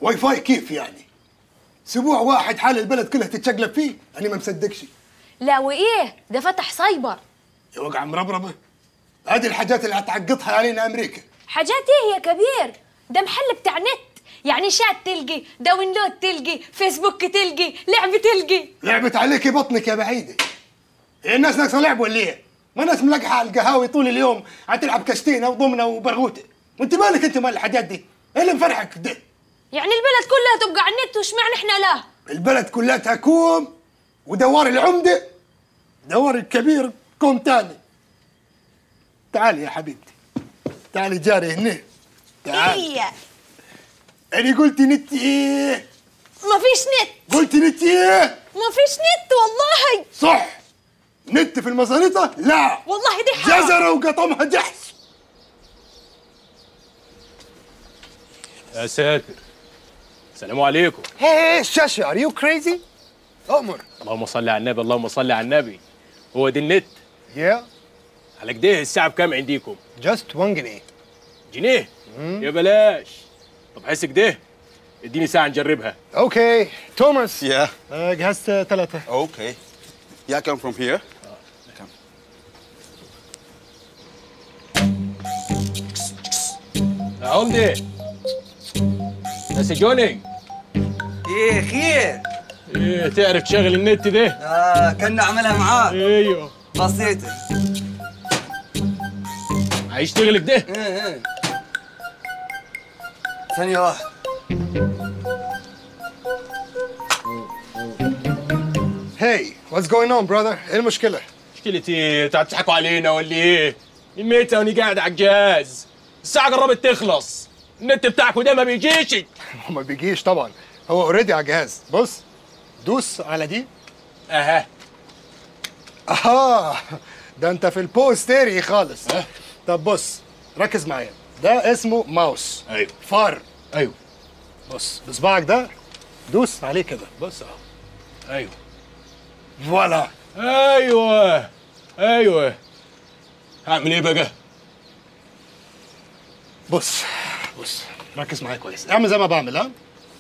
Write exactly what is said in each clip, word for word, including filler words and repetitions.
واي فاي كيف يعني؟ اسبوع واحد حال البلد كلها تتشقلب فيه، انا ما مصدقش. لا وايه؟ ده فتح سايبر. يا وقع مربربه، هذه الحاجات اللي هتعقدها علينا امريكا. حاجات ايه يا كبير؟ ده محل بتاع نت، يعني شات تلقي، داونلود تلقي، فيسبوك تلقي، لعبة تلقي. لعبت عليكي بطنك يا بعيده. الناس ناقصه لعب ولا ايه؟ ما ناس ملقحه على القهاوي طول اليوم هتلعب كشتينه وضمنه وبرغوته، وانت مالك انت مال الحاجات دي؟ ايه اللي مفرحك ده؟ يعني البلد كلها تبقى على النت واشمعنى احنا لا؟ البلد كلها تكوم ودوار العمده دوار الكبير كوم تاني. تعالي يا حبيبتي، تعالي جاري هنا. تعالي. ايه؟ انا قلت نت ايه؟ مفيش نت. قلت نت ايه؟ مفيش نت والله. صح. نت في المزاريطه؟ لا والله دي حرام. جزره وقطمها جحس. يا ساتر. السلام عليكم. هي الشاشة، ار يو كريزي؟ أؤمر. اللهم صل على النبي، اللهم صل على النبي. هو دي النت؟ يا على كده الساعة بكام عنديكم؟ جاست واحد جنيه. جنيه؟ يا بلاش. طب حس كده اديني ساعة نجربها. اوكي توماس. Yeah. آه، جهزت ثلاثة. Okay. Yeah, I come from here. Come. يا عمدة. يا سجوني. ايه خير؟ ايه تعرف تشغل النت ده؟ اه كنا عملها معاك. ايوه. بسيطة. هيشتغل كده؟ ايه ايه. ثانية واحدة. هاي واتس جوينج اون براذر؟ ايه المشكلة؟ مشكلتي ايه؟ انتوا هتضحكوا علينا ولا ايه؟ الميتة وانا قاعد على الجهاز. الساعة قربت تخلص. النت بتاعكوا ده ما بيجيش. ما بيجيش طبعا، هو اوريدي على الجهاز. بص دوس على دي. اها. اها ده انت في البوستيري خالص. أه؟ طب بص ركز معايا، ده اسمه ماوس. ايوه. فار. ايوه. بص بصبعك ده دوس عليه كده، بص اهو. ايوه. فوالا. ايوه. ايوه. هعمل ايه بقى؟ بص بص ركز معايا كويس، اعمل زي ما بعمل. ها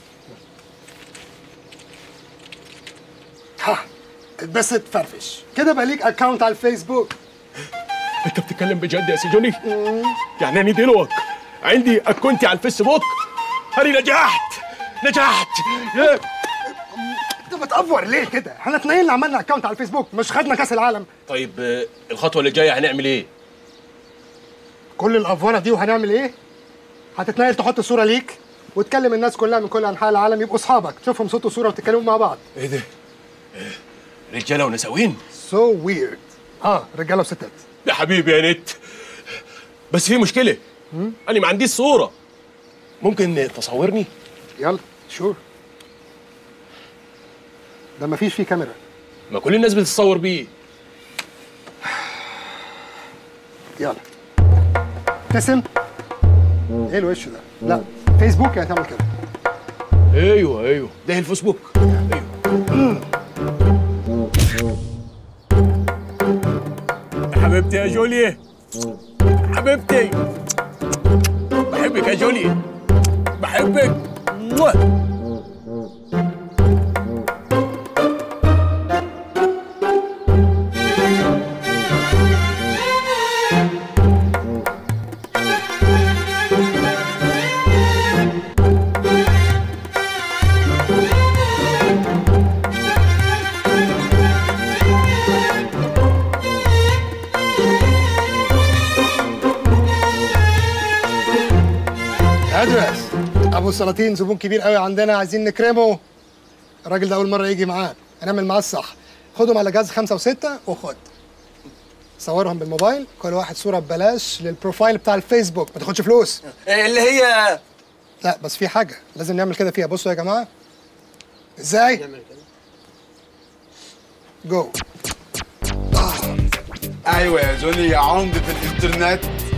ها بس تفرفش كده بقى ليك اكونت على الفيسبوك. انت بتتكلم بجد يا سيجوني؟ يعني انا دلوقتي عندي اكونتي على الفيسبوك؟ انا نجحت نجحت. انت بتأفور ليه كده؟ احنا اتنين اللي عملنا اكونت على الفيسبوك، مش خدنا كاس العالم. طيب آه، الخطوه اللي جايه هنعمل ايه؟ كل الافوره دي وهنعمل ايه؟ هتتنقل تحط صوره ليك وتكلم الناس كلها من كل انحاء العالم يبقوا اصحابك، تشوفهم صوت وصوره وتتكلموا مع بعض. ايه ده؟ رجاله ونساوين؟ سو ويرد. اه رجاله وستات. يا حبيبي يا نت، بس في مشكله. انا ما عنديش صوره. ممكن تصورني؟ يلا شور. ده مفيش فيه كاميرا. ما كل الناس بتتصور بيه. يلا ابتسم. ايه الوش ده؟ لا فيسبوك يعني تعمل كده. ايوه ايوه ده الفيسبوك. ايوه. يا حبيبتي يا جولي، حبيبتي بحبك يا جولي، بحبك. ادرس ابو السلاطين زبون كبير قوي عندنا، عايزين نكرمه. الراجل ده اول مره يجي معاك، هنعمل معاه الصح. خدهم على جهاز خمسة وستة وخد صورهم بالموبايل، كل واحد صوره ببلاش للبروفايل بتاع الفيسبوك، ما تاخدش فلوس. اللي هي لا بس في حاجه لازم نعمل كده فيها. بصوا يا جماعه ازاي نعمل كده. جو. ايوه يا جوني يا عمدة الانترنت.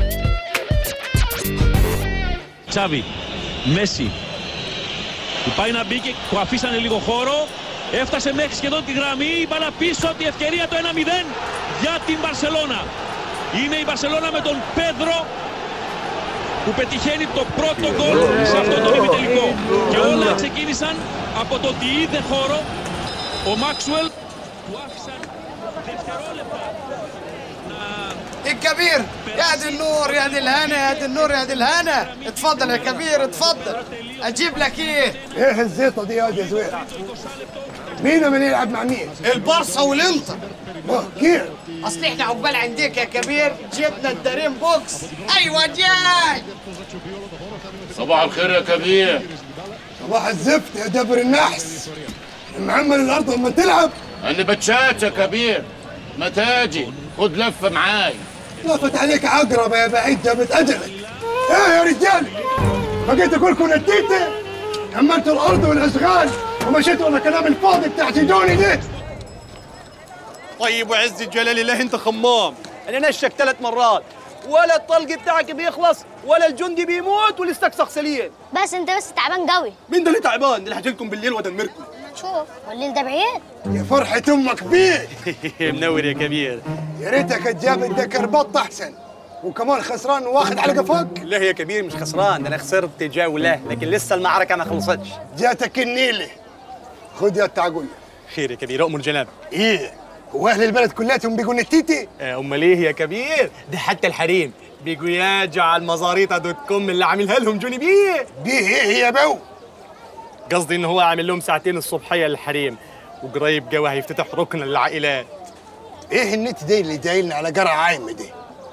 Τσάβη, Μέση, που πάει να μπει και που αφήσανε λίγο χώρο, έφτασε μέχρι σχεδόν τη γραμμή, η μπάλα πίσω, τη ευκαιρία το ένα μηδέν για την Μπαρσελώνα. Είναι η Μπαρσελώνα με τον Πέδρο που πετυχαίνει το πρώτο γκολ σε αυτό το ημιτελικό. Και όλα ξεκίνησαν από το τι είδε χώρο. Ο Μάξουελ του άφησαν δευτερόλεπτα. يا كبير يا دي النور يا دي الهنا يا دي النور يا دي الهنا اتفضل يا كبير اتفضل اجيب لك ايه ايه الزيطه دي يا دي زوير؟ مين من يلعب مع مين؟ البارسا والانتر. كيف؟ اصل احنا عقبال عندك يا كبير جبنا الدارين بوكس. ايوه جاي. صباح الخير يا كبير. صباح الزفت يا دبر النحس. معمل الارض لما تلعب. انا بتشات يا كبير. ما تاجي خد لفه معاي. لفت عليك عقرب يا بعيد جابت اجلك. ايه يا رجال؟ بقيت اقولكم نديته؟ حملتوا الارض والاشغال ومشيتوا ورا كلام الفاضي بتاع سيدوني ده. طيب وعز جلال الله انت خمام، انا نشك ثلاث مرات ولا الطلق بتاعك بيخلص ولا الجندي بيموت والاستكسخ سليم. بس انت بس تعبان قوي. مين ده اللي تعبان؟ ده اللي هجيلكم بالليل وادمركم. شوف والليل ده بعيد. يا فرحة امك بيه. منور يا كبير. يا ريتك تجاب الدكر بط احسن وكمان خسران واخد على قفاك. لا يا كبير مش خسران، ده انا خسرت جوله لكن لسه المعركه ما خلصتش. جاتك النيله. خد يا تعقول. خير يا كبير اؤمر جناب. ايه هو اهل البلد كلاتهم بيقوا نتيتي؟ امال ايه يا كبير؟ ده حتى الحريم بيقوا ياجوا على المزاريطه دوت كوم اللي عاملها لهم جوني بيه. بيه ايه يا بو؟ قصدي ان هو عامل لهم ساعتين الصبحيه للحريم وقريب جوا هيفتتح ركن للعائلات. ايه النت دي اللي جايلنا على قرع عايمه دي؟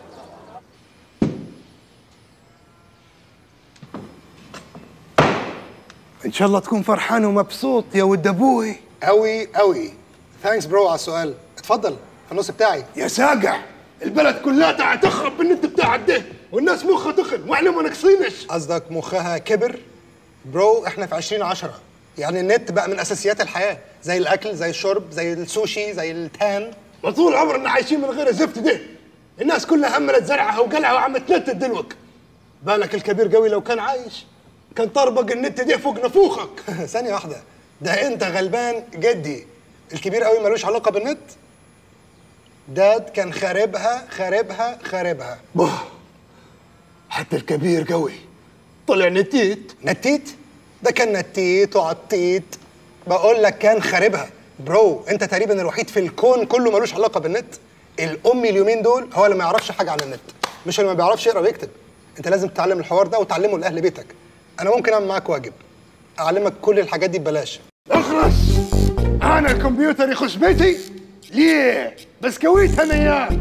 ان شاء الله تكون فرحان ومبسوط يا ود ابوي. قوي قوي. ثانكس برو على السؤال. اتفضل في النص بتاعي. يا ساقع البلد كلها هتخرب بالنت بتاعك ده والناس مخها تخن واحنا ما ناقصينش. قصدك مخها كبر؟ برو احنا في عشرين عشرة، يعني النت بقى من اساسيات الحياه، زي الاكل زي الشرب زي السوشي زي التان. وطول عمرنا عايشين من غير الزفت ده. الناس كلها هملت زرعها وقلعها وعم تنتت دلوك. بالك الكبير قوي لو كان عايش كان طربق النت ده فوق نفوخك. ثانيه واحده، ده انت غلبان جدي. الكبير قوي ملوش علاقه بالنت. داد كان خاربها خاربها خاربها. بوه حتى الكبير قوي طلع نتيت. نتيت؟ ده كان نتيت وعطيت. بقول لك كان خاربها. برو انت تقريبا الوحيد في الكون كله ملوش علاقه بالنت. الامي اليومين دول هو اللي ما يعرفش حاجه عن النت، مش اللي ما بيعرفش يقرا ويكتب. انت لازم تتعلم الحوار ده وتعلمه لاهل بيتك. انا ممكن اعمل معاك واجب اعلمك كل الحاجات دي ببلاش. اخرس. انا الكمبيوتر يخش بيتي ليه؟ بسكويت انا اياك.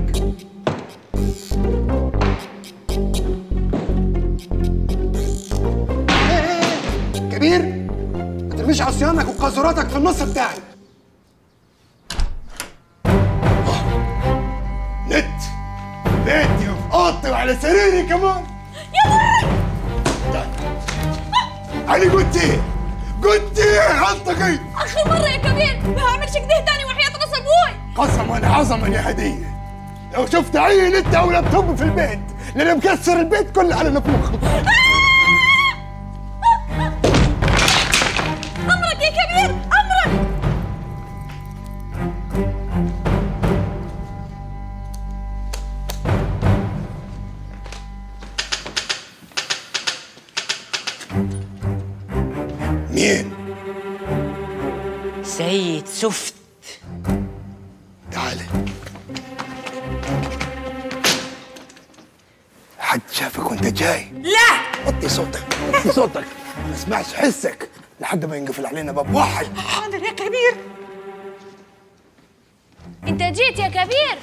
كبير ما ترميش عصيانك وقاذوراتك في النص بتاعي. نت بيتي وفي اوضتي وعلى سريري كمان. يا ولد انا قلت ايه؟ قلت ايه غلطتي؟ اخر مره يا كبير ما هعملش كده تاني وحياة راس ابوي. قسما عظما يا هديه لو شفت اي نت او لابتوب في البيت لان مكسر البيت كله على نفوخه. امرك يا كبير امرك. مين؟ سيد سفت. تعالى. حد شافك وانت جاي؟ لا. وطي صوتك وطي صوتك ما اسمعش حسك لحد ما ينقفل علينا باب واحد. حاضر يا كبير. انت جيت يا كبير؟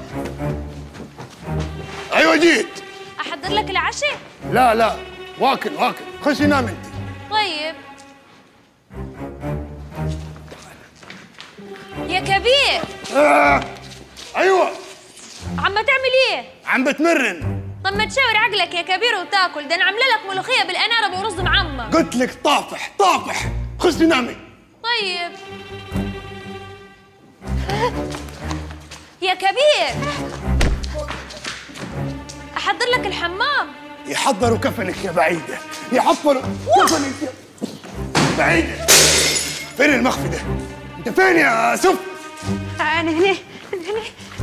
ايوه جيت. احضر لك العشاء؟ لا لا واكل واكل خشي نام انت. طيب يا كبير. آه. ايوه عم تعمل ايه؟ عم بتمرن. طب ما تشاور عقلك يا كبير وتاكل، ده انا عامله لك ملوخيه بالاناره ورز معمر. قلت لك طافح طافح خشي نامي. طيب يا كبير احضر لك الحمام. يحضروا كفنك يا بعيده يحضروا كفنك يا بعيده. فين المخفي ده؟ انت فين يا سف؟ انا هنا هنا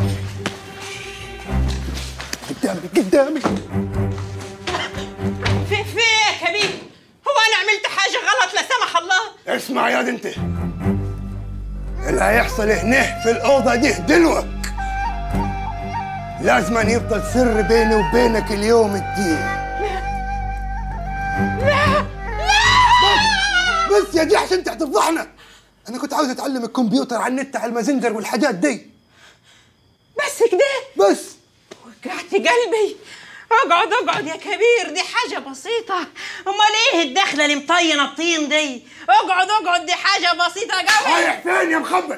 قدامي قدامي. في في يا كبير، هو انا عملت حاجه غلط لا سمح الله؟ اسمع يا انت، اللي هيحصل هنا في الأوضة دي دلوك لازم أن يفضل سر بيني وبينك اليوم الدين. لا بس, بس يا دي عشان انت هتفضحنا. أنا كنت عاوز أتعلم الكمبيوتر على النت على المازنجر والحاجات دي. بس كده؟ بس وجعت قلبي. اقعد اقعد يا كبير، دي حاجة بسيطة. امال ايه الدخلة اللي مطينة الطين دي؟ اقعد اقعد، دي حاجة بسيطة قوي. رايح فين يا مخبل؟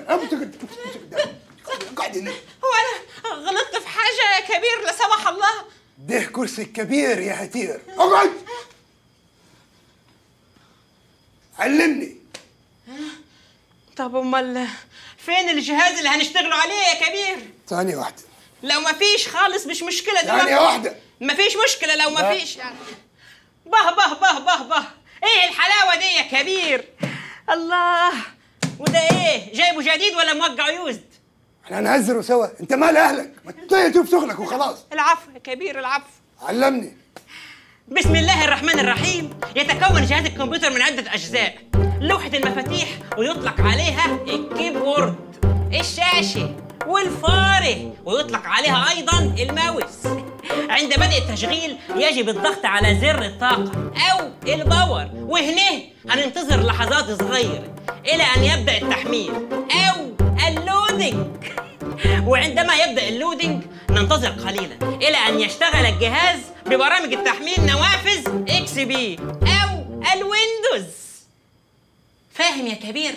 اقعد هنا. هو انا غلطت في حاجة يا كبير لا سمح الله؟ ده كرسي كبير يا هتير، اقعد. علمني. طب امال فين الجهاز اللي هنشتغلوا عليه يا كبير؟ ثانية واحدة. لو ما فيش خالص مش مشكلة دلوقتي. ثانية واحدة. ما فيش مشكلة لو ما فيش يعني. به به به به به، ايه الحلاوة دي يا كبير؟ الله، وده ايه؟ جايبه جديد ولا موقع يوزد؟ احنا هنهزروا سوا، انت مال اهلك؟ ما تطير تشوف شغلك وخلاص. العفو يا كبير العفو. علمني. بسم الله الرحمن الرحيم. يتكون جهاز الكمبيوتر من عدة أجزاء: لوحة المفاتيح ويطلق عليها الكيبورد، الشاشة والفاره ويطلق عليها أيضا الماوس. عند بدء التشغيل يجب الضغط على زر الطاقة أو الباور، وهنا هننتظر لحظات صغيرة إلى أن يبدأ التحميل أو اللودينج. وعندما يبدأ اللودينج ننتظر قليلا إلى أن يشتغل الجهاز ببرامج التحميل نوافذ إكس بي أو الويندوز. فاهم يا كبير؟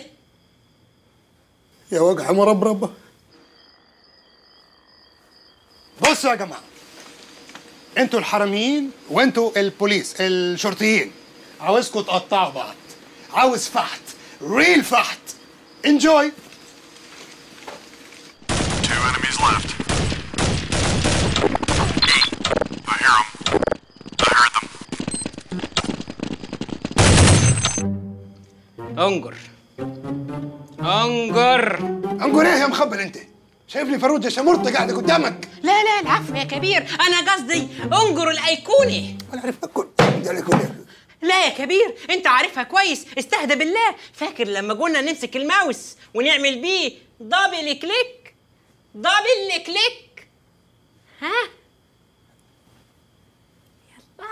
يا وجع مربربة. بصوا يا جماعة، انتوا الحراميين وانتوا البوليس الشرطيين، عاوزكم تقطعوا بعض. عاوز فحت، ريل فحت. انجوي. Two enemies left. I hear them. I heard them. انجر انجر انجر ايه يا مخبل انت؟ شايفني فروجة شمرطة قاعدة قدامك؟ لا لا العفو يا كبير، أنا قصدي انجر الأيقونة. أنا عارف أكل الأيقونة. لا يا كبير، أنت عارفها كويس، استهدى بالله. فاكر لما قلنا نمسك الماوس ونعمل بيه دبل كليك؟ دبل كليك. ها؟ يلا.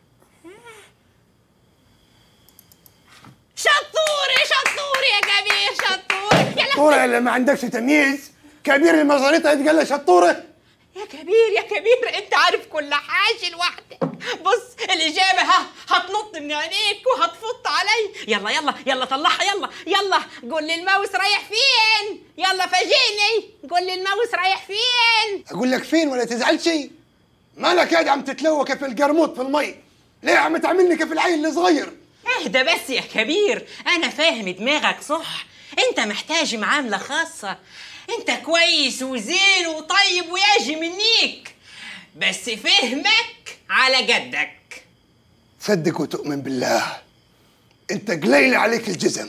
شطورة شطورة يا كبير، شطورة. شطورة اللي ما عندكش تمييز. كبير المزاريطة يتقال له شطورة. يا كبير يا كبير، انت عارف كل حاجة لوحدك. بص الإجابة ها هتنط من عينيك وهتفط علي. يلا يلا يلا طلعها، يلا يلا. قول لي الماوس رايح فين؟ يلا فاجئني، قول لي الماوس رايح فين؟ أقول لك فين ولا تزعلش؟ مالك قاعد عم تتلوى كيف القرموط في المي؟ ليه عم تعملني كيف العيل الصغير؟ اهدى بس يا كبير، أنا فاهم دماغك صح. أنت محتاج معاملة خاصة. انت كويس وزين وطيب ويجي منيك، بس فهمك على قدك. صدق وتؤمن بالله، انت قليل عليك الجزم.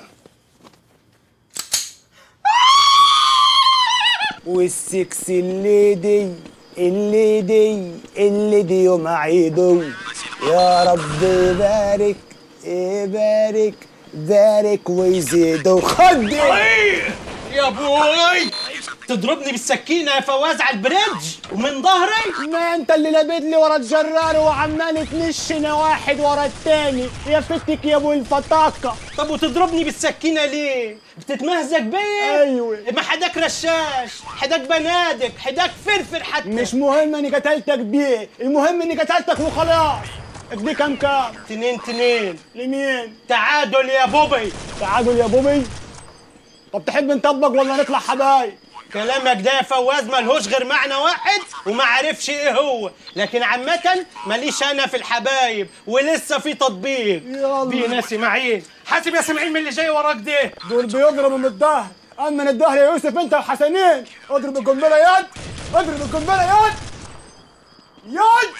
والسكسي الليدي الليدي الليدي يوم عيدو، يا رب يبارك يبارك بارك ويزيدو. خدي يا بوي، تضربني بالسكينة يا فواز على البريدج ومن ظهري؟ ما انت اللي لابد لي ورا الجرار وعمال تنشنا واحد ورا التاني. يا فتك يا ابو الفطاقة. طب وتضربني بالسكينة ليه؟ بتتمهزق بيا؟ ايوه. ما حداك رشاش، حداك بنادق، حداك فرفر حتى. مش مهم اني قتلتك بيه، المهم اني قتلتك وخلاص. ادي كام كام؟ تنين تنين. لمين؟ تعادل يا بوبي. تعادل يا بوبي؟ طب تحب نطبق ولا نطلع حبايب؟ كلامك ده يا فواز ملهوش غير معنى واحد وما عرفش ايه هو، لكن عامة ماليش انا في الحبايب ولسه في تطبيق. يلا في ناس معين. حاسب يا سمعين من اللي جاي وراك ده. دول بيضربوا من الظهر، اما من الظهر يا يوسف انت وحسنين. اضرب القنبله يد، اضرب القنبله يد يد.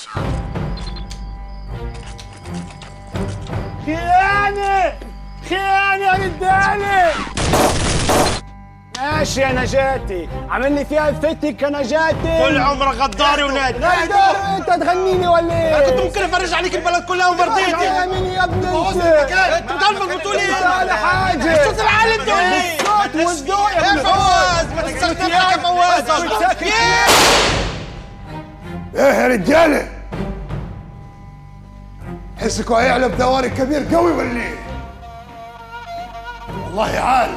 خيانه خيانه يا رجاله. ماشي يا نجاتي، عامل لي فيها فتك يا نجاتي. طول عمرك غداري ونادي. غدار انت تغنيني ولا ايه؟ كنت ممكن افرج عليك البلد كلها وما رضيتش. يا مين يا ابني انت؟ انت بتعرف البطوله ايه؟ ساكت ايه يا رجاله؟ حسكوا هيعلى بدواري كبير قوي ولا ايه؟ والله عال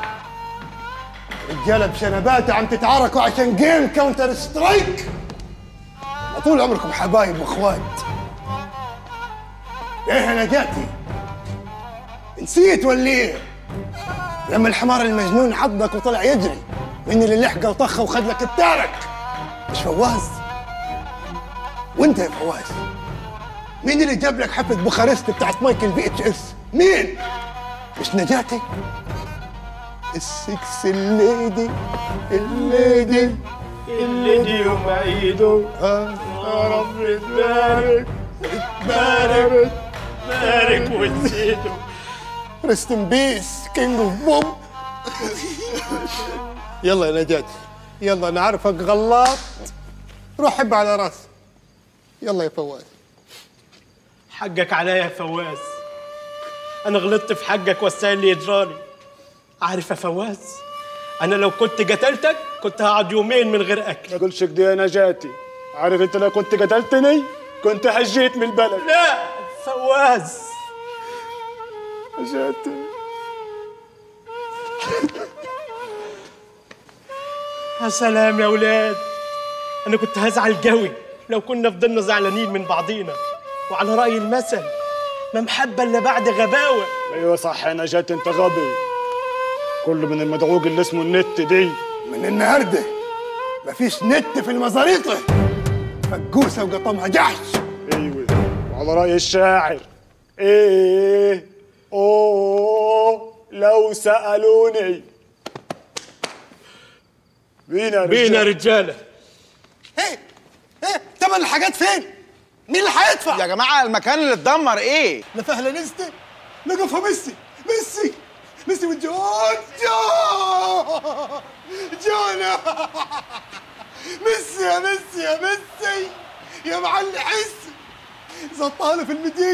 رجاله بشنباتة عم تتعاركوا عشان جيم كاونتر سترايك. طول عمركم حبايب واخوات. ايه يا نجاتي؟ نسيت ولا ايه؟ لما الحمار المجنون عضك وطلع يجري، مين اللي لحقه وطخه وخذ لك التارك؟ مش فواز؟ وانت يا فواز مين اللي جاب لك حفله بوخارست بتاعت مايكل في اتش اس؟ مين؟ مش نجاتي؟ السكس الليدي الليدي الليدي ومعيده اه يا رب تبارك تبارك بارك وتزيده. ريست ان بيس كينج اوف بوم. يلا يا نجاتي يلا انا عارفك غلاط، روح حب على راسي. يلا يا فواز. حقك عليا يا فواز، انا غلطت في حقك واستاهل اللي يجرالي. عارف يا فواز انا لو كنت قتلتك كنت هقعد يومين من غير اكل. ما تقولش كده يا نجاتي، عارف انت لو كنت قتلتني كنت هجيت من البلد. لا فواز نجاتي يا سلام يا ولاد، انا كنت هزعل قوي لو كنا فضلنا زعلانين من بعضينا. وعلى رأي المثل ما محبة الا بعد غباوة. ايوه صح يا نجاتي انت غبي، كله من المدعوق اللي اسمه النت دي. من النهارده مفيش نت في المزاريطه، فجوسه وقطمها جحش. ايوه وعلى رأي الشاعر ايه اوه لو سألوني بينا رجاله بينا رجاله. ايه ايه تمن الحاجات فين؟ مين اللي هيدفع؟ يا جماعه المكان اللي اتدمر ايه؟ لا فهله نزلت نقفها ميسي ميسي ميسي والجون جون جون ميسي يا ميسي يا ميسي يا معلم حس زطاله في المدق.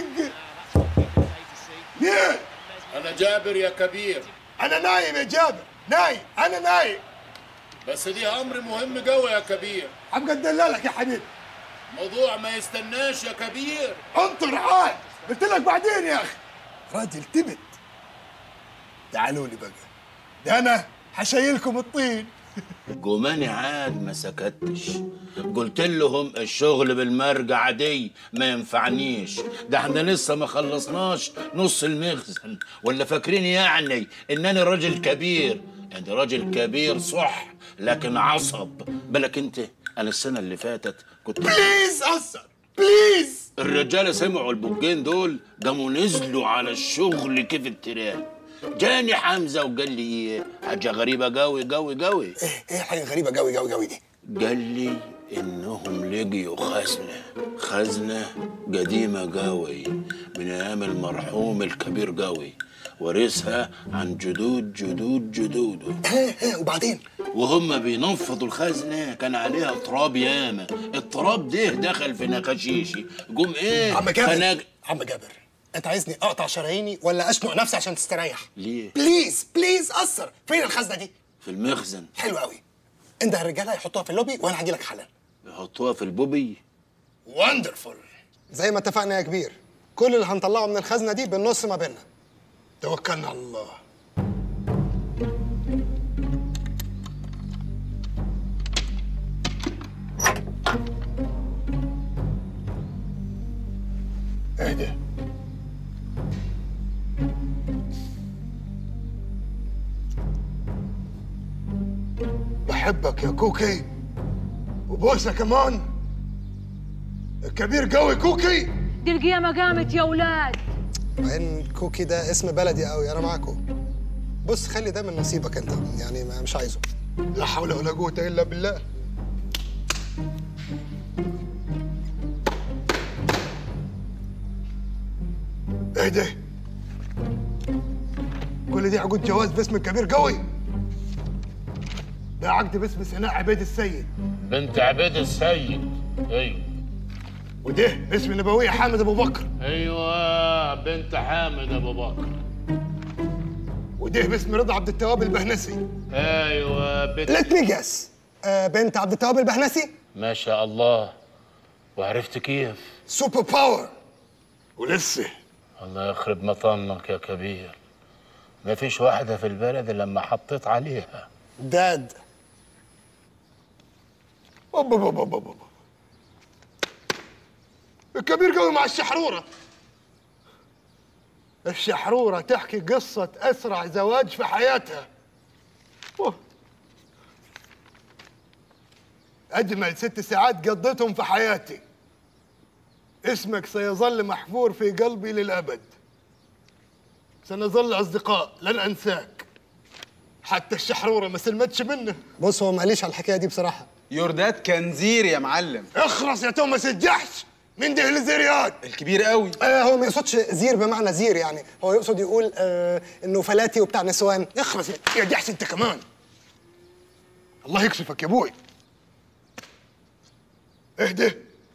مين؟ انا جابر يا كبير. انا نايم يا جابر نايم انا نايم. بس دي امر مهم قوي يا كبير. ابقى ادللك يا حبيبي. موضوع ما يستناش يا كبير. انطر عاد قلت لك بعدين يا اخي. راجل تبت. تعالوا لي بقى ده انا هشيلكم الطين. جماني عاد ما سكتش، قلت لهم الشغل بالمرجع دي ما ينفعنيش، ده احنا لسه ما خلصناش نص المخزن، ولا فاكرين يعني انني راجل كبير؟ انا راجل كبير صح لكن عصب. بالك انت انا السنه اللي فاتت كنت بليز اثر بليز. الرجاله سمعوا البوجين دول قاموا نزلوا على الشغل كيف التراب. جاني حمزه وقال لي ايه حاجه غريبه قوي قوي قوي. ايه ايه حاجه غريبه قوي قوي قوي دي؟ قال لي انهم لقيوا خزنه خزنه قديمه قوي من ايام المرحوم الكبير قوي، ورثها عن جدود جدود جدوده. ايه ايه وبعدين؟ وهم بينفضوا الخزنه كان عليها تراب ياما، التراب ده دخل في نقاشيشي قوم ايه عم جابر فناج... عم جابر انت عايزني اقطع شراييني ولا اشنق نفسي عشان تستريح؟ ليه؟ بليز بليز اثر. فين الخزنه دي؟ في المخزن. حلو قوي. انت الرجاله يحطوها في اللوبي وانا هجي لك حالا. يحطوها في البوبي. وندرفول. زي ما اتفقنا يا كبير، كل اللي هنطلعه من الخزنه دي بالنص ما بيننا. توكلنا على الله. اهدى. بحبك يا كوكي وبوسه كمان. الكبير قوي كوكي. دي القيامة قامت يا ولاد. وين كوكي ده اسم بلدي قوي، انا معاكم. بص خلي ده من نصيبك انت، يعني ما مش عايزه. لا حول ولا قوة الا بالله. ايه ده؟ كل دي عقود جواز باسم الكبير قوي. ده عقد باسم سناء عبيد السيد بنت عبيد السيد. ايوه. وده باسم نبوية حامد ابو بكر. ايوه بنت حامد ابو بكر. وده باسم رضا عبد التواب البهنسي. ايوه بنت Let me guess. آه بنت عبد التواب البهنسي. ما شاء الله. وعرفت كيف؟ سوبر باور. ولسه الله يخرب مطنك يا كبير، ما فيش واحدة في البلد إلا لما حطيت عليها. داد. اوبا اوبا اوبا اوبا. الكبير قوي مع الشحرورة. الشحرورة تحكي قصة أسرع زواج في حياتها. أوه. أجمل ست ساعات قضيتهم في حياتي. اسمك سيظل محفور في قلبي للأبد. سنظل أصدقاء، لن أنساك. حتى الشحرورة ما سلمتش منه. بص هو معليش على الحكاية دي بصراحة. يورداد كان زير يا معلم. اخرس يا توماس الجحش. مين ده الزيريات؟ الكبير قوي. آه هو ما يقصدش زير بمعنى زير، يعني هو يقصد يقول آه انه فلاتي وبتاع نسوان. اخرس يا جحش انت كمان. الله يكشفك يا ابوي. اهدى.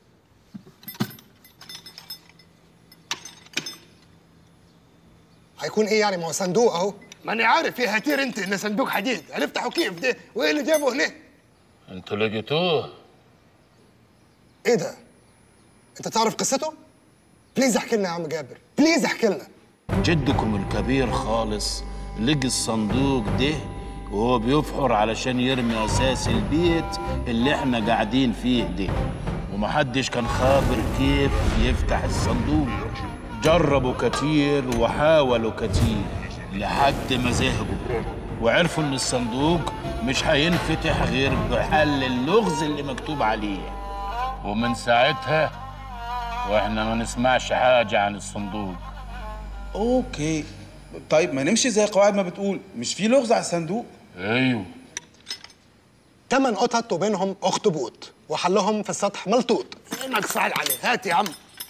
هيكون ايه يعني؟ ما هو صندوق اهو. ما انا عارف يا هتير انت ان صندوق حديد. هنفتحه كيف ده؟ وايه اللي جابه هنا؟ انتوا لقيتوه؟ ايه ده؟ انت تعرف قصته؟ بليز احكي لنا يا عم جابر، بليز احكي لنا. جدكم الكبير خالص لقي الصندوق ده وهو بيفحر علشان يرمي اساس البيت اللي احنا قاعدين فيه ده، ومحدش كان خابر كيف يفتح الصندوق. جربوا كتير وحاولوا كتير لحد ما زهقوا وعرفوا ان الصندوق مش هينفتح غير بحل اللغز اللي مكتوب عليه، ومن ساعتها واحنا ما نسمعش حاجه عن الصندوق. اوكي طيب ما نمشي زي قواعد ما بتقول، مش في لغز على الصندوق؟ ايوه. تمن قطط وبينهم اخطبوط وحلهم في السطح ملطوط. انك صعب عليه. هات يا عم.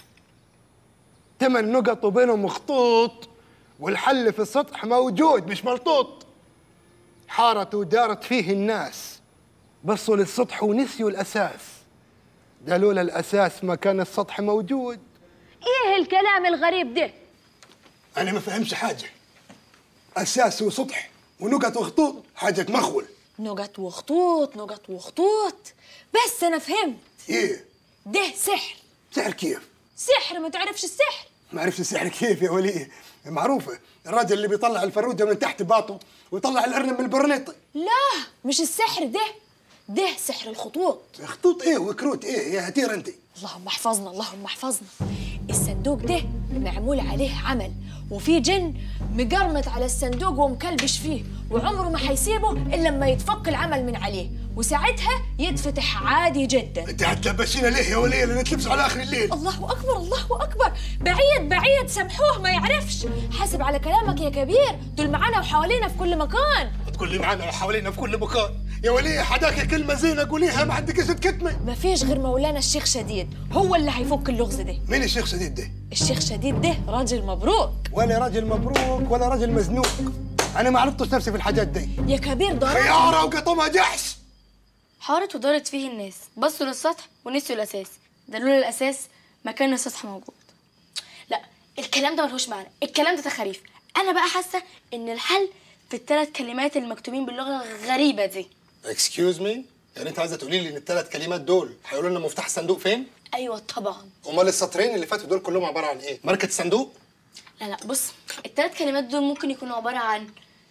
تمن نقط وبينهم خطوط والحل في السطح موجود مش ملطوط. حارت ودارت فيه الناس، بصوا للسطح ونسيوا الاساس. ده لولا الاساس ما كان السطح موجود. ايه الكلام الغريب ده؟ انا ما فهمش حاجه. اساس وسطح ونقط وخطوط حاجه مخول. نقط وخطوط نقط وخطوط. بس انا فهمت. ايه ده سحر. سحر كيف؟ سحر. ما تعرفش السحر؟ ما عرفش السحر كيف يا وليه؟ معروفه الراجل اللي بيطلع الفروده من تحت باطه ويطلع الارنب من البرنيطه. لا مش السحر ده، ده سحر الخطوط. خطوط ايه وكروت ايه يا هتير انت؟ اللهم احفظنا اللهم احفظنا. الصندوق ده معمول عليه عمل، وفي جن مقرمت على الصندوق ومكلبش فيه، وعمره ما حيسيبه الا لما يتفك العمل من عليه، وساعتها يتفتح عادي جدا. انت هتلبسينا ليه يا وليه اللي نتلبسوا على اخر الليل؟ الله اكبر الله اكبر. بعيد بعيد سامحوه ما يعرفش. حاسب على كلامك يا كبير، دول معانا وحوالينا في كل مكان. تقول لي معانا وحوالينا في كل مكان يا وليه؟ حداك كلمه زينه قوليها، ما عندك اسد كتمه. ما فيش غير مولانا الشيخ شديد، هو اللي هيفك اللغز ده. مين الشيخ شديد ده؟ الشيخ شديد ده راجل مبروك. ولا راجل مبروك ولا راجل مزنوق. انا ما عرفتش نفسي في الحاجات دي يا كبير. ده خياره وقطمها جحش. حارت ودارت فيه الناس، بصوا للسطح ونسيوا الاساس. ده لولا الاساس ما كان السطح موجود. لا الكلام ده ملهوش معنى، الكلام ده تخاريف. انا بقى حاسه ان الحل في الثلاث كلمات المكتوبين باللغه الغريبه دي. اكسكيوز مي؟ يعني انت عايزه تقولي لي ان الثلاث كلمات دول هيقولوا لنا مفتاح الصندوق فين؟ ايوه طبعا. امال السطرين اللي فاتوا دول كلهم عباره عن ايه؟ ماركه الصندوق؟ لا لا بص، الثلاث كلمات دول ممكن يكونوا عباره عن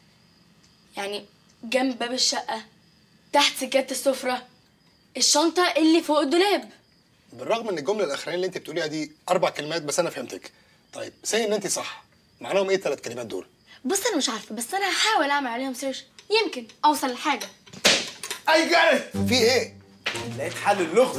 يعني جنب باب الشقه، تحت سجاده السفره، الشنطه اللي فوق الدولاب. بالرغم ان الجمله الاخرانيه اللي انت بتقوليها دي اربع كلمات بس انا فهمتك. طيب سي ان انت صح، معناهم ايه الثلاث كلمات دول؟ بص انا مش عارفه، بس انا هحاول اعمل عليهم سيرش، يمكن اوصل لحاجه. اي جاري في ايه؟ لقيت حل اللغز.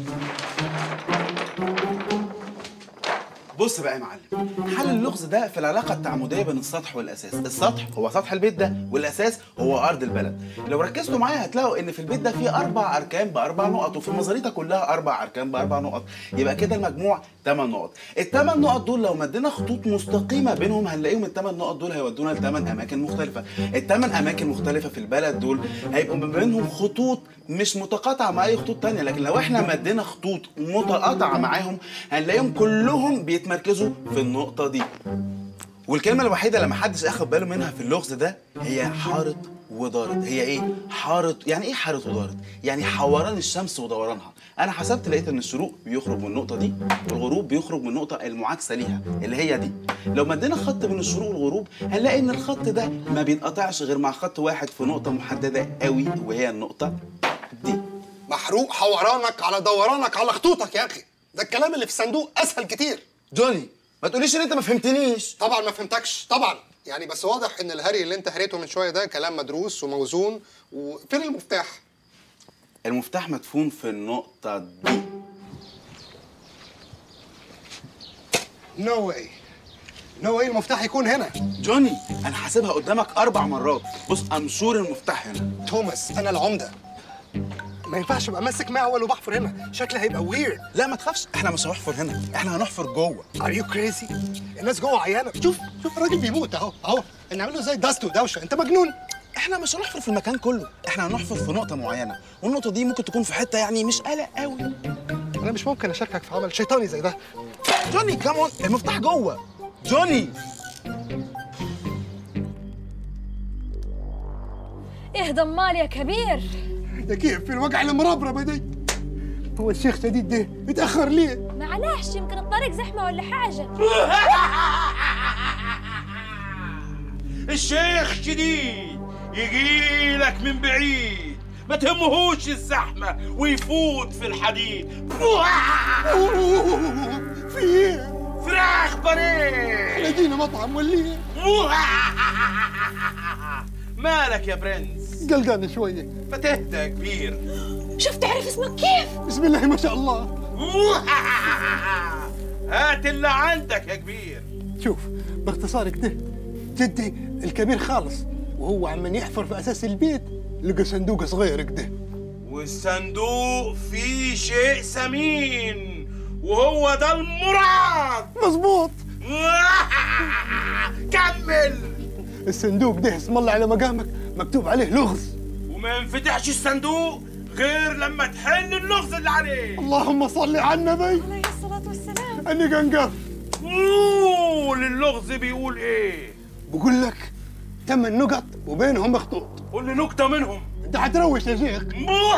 بص بقى يا معلم، حل اللغز ده في العلاقه التعامديه بين السطح والاساس. السطح هو سطح البيت ده، والاساس هو ارض البلد. لو ركزتوا معايا هتلاقوا ان في البيت ده فيه اربع اركان باربع نقط، وفي المزاريطه كلها اربع اركان باربع نقط، يبقى كده المجموع ثمان نقط. الثمان نقط دول لو مدينا خطوط مستقيمه بينهم هنلاقيهم الثمان نقط دول هيودونا لثمان اماكن مختلفه. الثمان اماكن مختلفه في البلد دول هيبقوا ما بينهم خطوط مش متقاطعه مع اي خطوط ثانيه، لكن لو احنا مدينا خطوط متقاطعه معاهم هنلاقيهم كلهم بيتمركزوا في النقطه دي. والكلمه الوحيده اللي محدش اخد باله منها في اللغز ده هي حاره ودارت. هي ايه؟ حارت. يعني ايه حارت ودارت؟ يعني حوران الشمس ودورانها. انا حسبت لقيت ان الشروق بيخرج من النقطه دي والغروب بيخرج من النقطه المعاكسه ليها اللي هي دي. لو مدينا خط بين الشروق والغروب هنلاقي ان الخط ده ما بينقطعش غير مع خط واحد في نقطه محدده قوي وهي النقطه دي. محروق حورانك على دورانك على خطوطك يا اخي، ده الكلام اللي في الصندوق اسهل كتير. جوني ما تقوليش ان انت ما فهمتنيش. طبعا ما فهمتكش طبعا، يعني بس واضح ان الهري اللي انت هريته من شويه ده كلام مدروس وموزون. وفين المفتاح؟ المفتاح مدفون في النقطه دي. نو واي نو واي المفتاح يكون هنا. جوني انا حاسبها قدامك اربع مرات. بص امشور المفتاح هنا. توماس انا العمده، ما ينفعش ابقى ماسك معول وبحفر هنا، شكلي هيبقى ويرد. لا ما تخافش، احنا مش هنحفر هنا، احنا هنحفر جوه. ار يو كريزي؟ الناس جوه عيانه. شوف شوف الراجل بيموت اهو اهو، نعمل له زي دست ودوشه. انت مجنون؟ احنا مش هنحفر في المكان كله، احنا هنحفر في نقطه معينه، والنقطه دي ممكن تكون في حته يعني مش قلق قوي. انا مش ممكن اشاركك في عمل شيطاني زي ده. جوني كامون، المفتاح جوه. جوني اهدى امال يا كبير. ده كيف في الوجع المربربه دي؟ هو الشيخ شديد ده اتاخر ليه؟ معلش يمكن الطريق زحمه ولا حاجه. الشيخ شديد يجي لك من بعيد، ما تهمهوش الزحمه ويفوت في الحديد. في ايه؟ فراخ بانيه. احنا جينا مطعم ولا ايه؟ مالك يا برنس؟ قلقان شويه. فتهدى يا كبير. شوف تعرف اسمك كيف؟ بسم الله ما شاء الله. هات اللي عندك يا كبير. شوف باختصار كده، جدي الكبير خالص وهو عمال يحفر في اساس البيت لقى صندوق صغير كده، والصندوق فيه شيء ثمين وهو ده المراد. مظبوط. كمل. الصندوق ده اسم الله على مقامك مكتوب عليه لغز، وما ينفتحش الصندوق غير لما تحل اللغز اللي عليه. اللهم صل على النبي عليه الصلاة والسلام. اني قنقف. قول اللغز بيقول ايه؟ بقول لك ثمان نقط وبينهم خطوط. قول لي نكتة منهم. انت هتروش يا شيخ.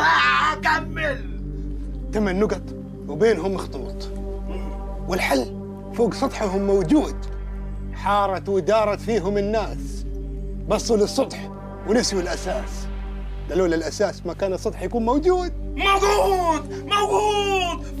كمل. ثمان نقط وبينهم خطوط، والحل فوق سطحهم موجود. حارت ودارت فيهم الناس، بصوا للسطح ونسيوا الاساس. ده لولا الاساس ما كان السطح يكون موجود. موجود موجود.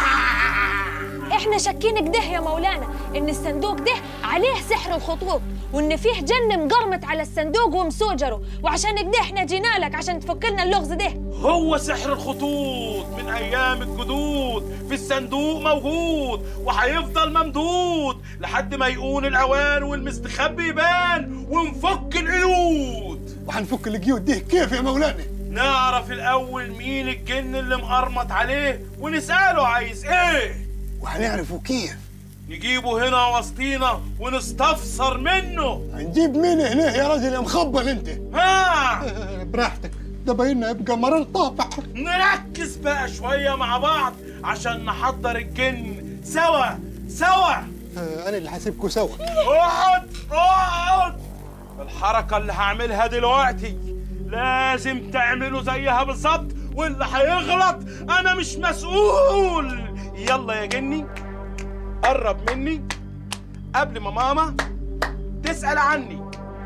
احنا شاكين كده يا مولانا ان الصندوق ده عليه سحر الخطوط، وان فيه جن مقرمت على الصندوق ومسوجره، وعشان كده احنا جينا لك عشان تفك لنا اللغز ده. هو سحر الخطوط من ايام الجدود في الصندوق موجود، وهيفضل ممدود لحد ما يقون الاوان والمستخبي يبان ونفك القيود. وهنفك القيود دي كيف يا مولانا؟ نعرف الاول مين الجن اللي مقرمط عليه ونساله عايز ايه، وهنعرفوا كيف. نجيبه هنا وسطينا ونستفسر منه. هنجيب مين هنا يا راجل يا مخبل انت؟ ها براحتك، ده بايننا يبقى مرار طافح. نركز بقى شويه مع بعض عشان نحضر الجن سوا سوا. آه انا اللي هسيبكوا سوا. اقعد اقعد. الحركه اللي هعملها دلوقتي لازم تعملوا زيها بالظبط، واللي هيغلط انا مش مسؤول. يلا يا جني قرب مني قبل ما ماما تسأل عني.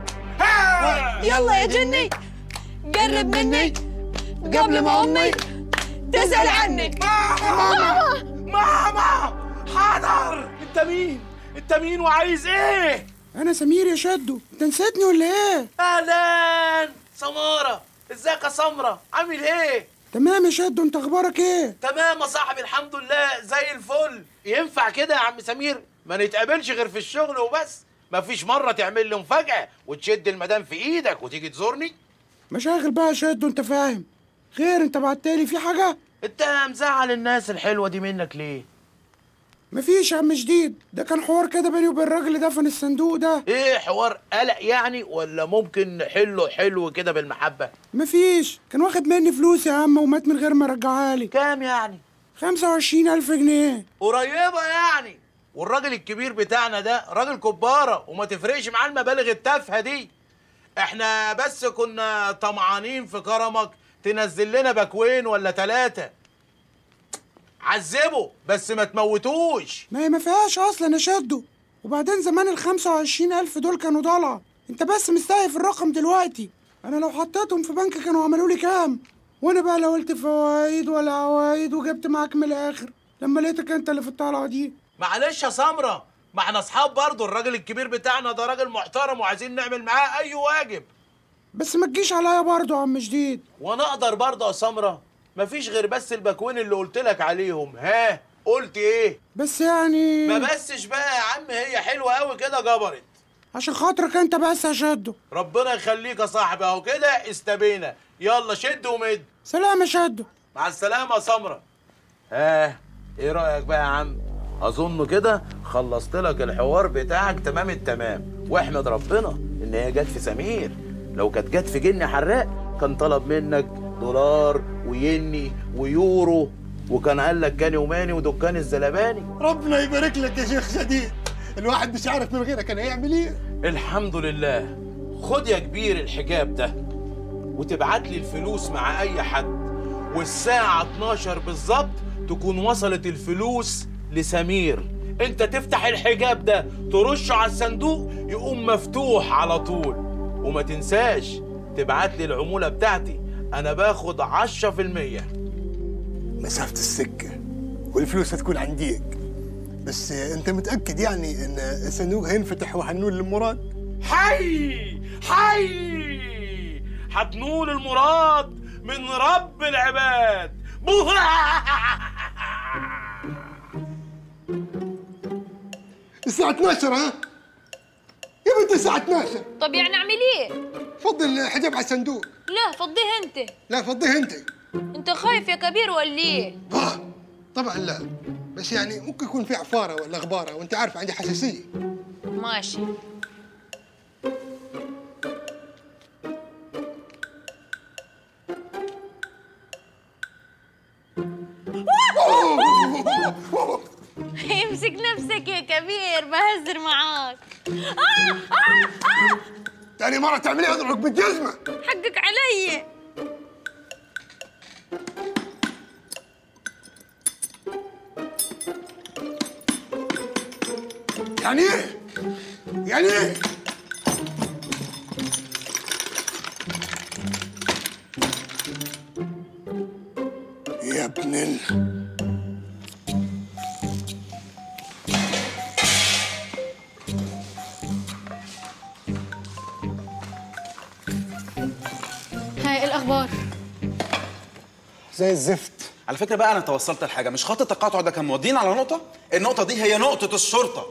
يلا يا جني قرب مني قبل ما امي تسأل عني. ماما ماما حاضر. انت مين؟ انت مين وعايز ايه؟ انا سمير يا شدو، انت نسيتني ولا ايه؟ اهلا سمارة، ازيك يا سمرة؟ عامل ايه؟ تمام يا شدو، انت اخبارك ايه؟ تمام يا صاحبي الحمد لله زي الفل. ينفع كده يا عم سمير ما نتقابلش غير في الشغل وبس؟ مفيش مرة تعمل لي مفاجأة وتشد المدام في ايدك وتيجي تزورني؟ مشاغل بقى يا شدو، انت فاهم. خير، انت بعتلي في حاجة؟ انت مزعل الناس الحلوة دي منك ليه؟ مفيش يا عم جديد، ده كان حوار كده بيني وبين الراجل اللي دفن الصندوق ده. ايه حوار قلق يعني ولا ممكن نحله حلو كده بالمحبة؟ مفيش، كان واخد مني فلوس يا عم ومات من غير ما يرجعها لي. كام يعني؟ خمسة وعشرين ألف جنيه. قريبة يعني. والراجل الكبير بتاعنا ده راجل كبارة وما تفرقش معاه المبالغ التافهة دي. احنا بس كنا طمعانين في كرمك تنزل لنا باكوين ولا ثلاثة. عذبه بس ما تموتوش. ما هي ما فيهاش اصلا يا شدو، وبعدين زمان ال خمسة وعشرين ألف دول كانوا ضلع، انت بس مستهيف الرقم دلوقتي. انا لو حطيتهم في بنك كانوا عملوا لي كام؟ وانا بقى لا قلت فوايد ولا عوايد وجبت معاك من الاخر لما لقيتك انت اللي في الطلعه دي. معلش يا سمره، ما احنا اصحاب برضه. الراجل الكبير بتاعنا ده راجل محترم وعايزين نعمل معاه اي واجب. بس ما تجيش عليا برضه يا عم جديد. وانا اقدر برضه يا سمره؟ مفيش غير بس الباكوين اللي قلت لك عليهم. ها قلت ايه؟ بس يعني ما بسش بقى يا عم، هي حلوه قوي كده جبرت. عشان خاطرك انت بس يا شدو. ربنا يخليك يا صاحبي، اهو كده استبينا. يلا شد ومد. سلام يا شدو. مع السلامه يا سمره. ها ايه رايك بقى يا عم؟ اظن كده خلصت لك الحوار بتاعك تمام التمام، واحمد ربنا ان هي جت في سمير. لو كانت جت في جني حراق كان طلب منك دولار ويني ويورو، وكان قال لك كاني وماني ودكان الزلباني. ربنا يبارك لك يا شيخ شديد، الواحد مش عارف من غيرك كان هيعمل ايه. الحمد لله. خد يا كبير الحجاب ده وتبعت لي الفلوس مع اي حد، والساعه اتناشر بالظبط تكون وصلت الفلوس لسمير. انت تفتح الحجاب ده ترشه على الصندوق يقوم مفتوح على طول. وما تنساش تبعت لي العموله بتاعتي، انا باخد عشرة في المية. مسافة السكة والفلوس هتكون عنديك، بس انت متأكد يعني ان الصندوق هينفتح وهنقول للمراد؟ حي حي هتنول المراد من رب العباد. الساعة اتناشر ها؟ يا بنت الساعة اتناشر. طب يعني اعمل ايه؟ فضي الحجاب على الصندوق. لا فضيه انت. لا فضيه انت. انت خايف يا كبير ولا ايه؟ آه طبعا لا، بس يعني ممكن يكون في عفارة ولا غبارة، وانت عارف عندي حساسية. ماشي. امسك نفسك يا كبير، بهزر معاك. آه آه آه تاني مرة تعمليها اضربك بالجزمة. حقك علي. يعني ايه؟ يعني ايه؟ يا ابن ال هاي ايه الاخبار؟ زي الزفت. على فكره بقى انا توصلت لحاجه، مش خط التقاطع ده كان مودينا على نقطه، النقطه دي هي نقطه الشرطه.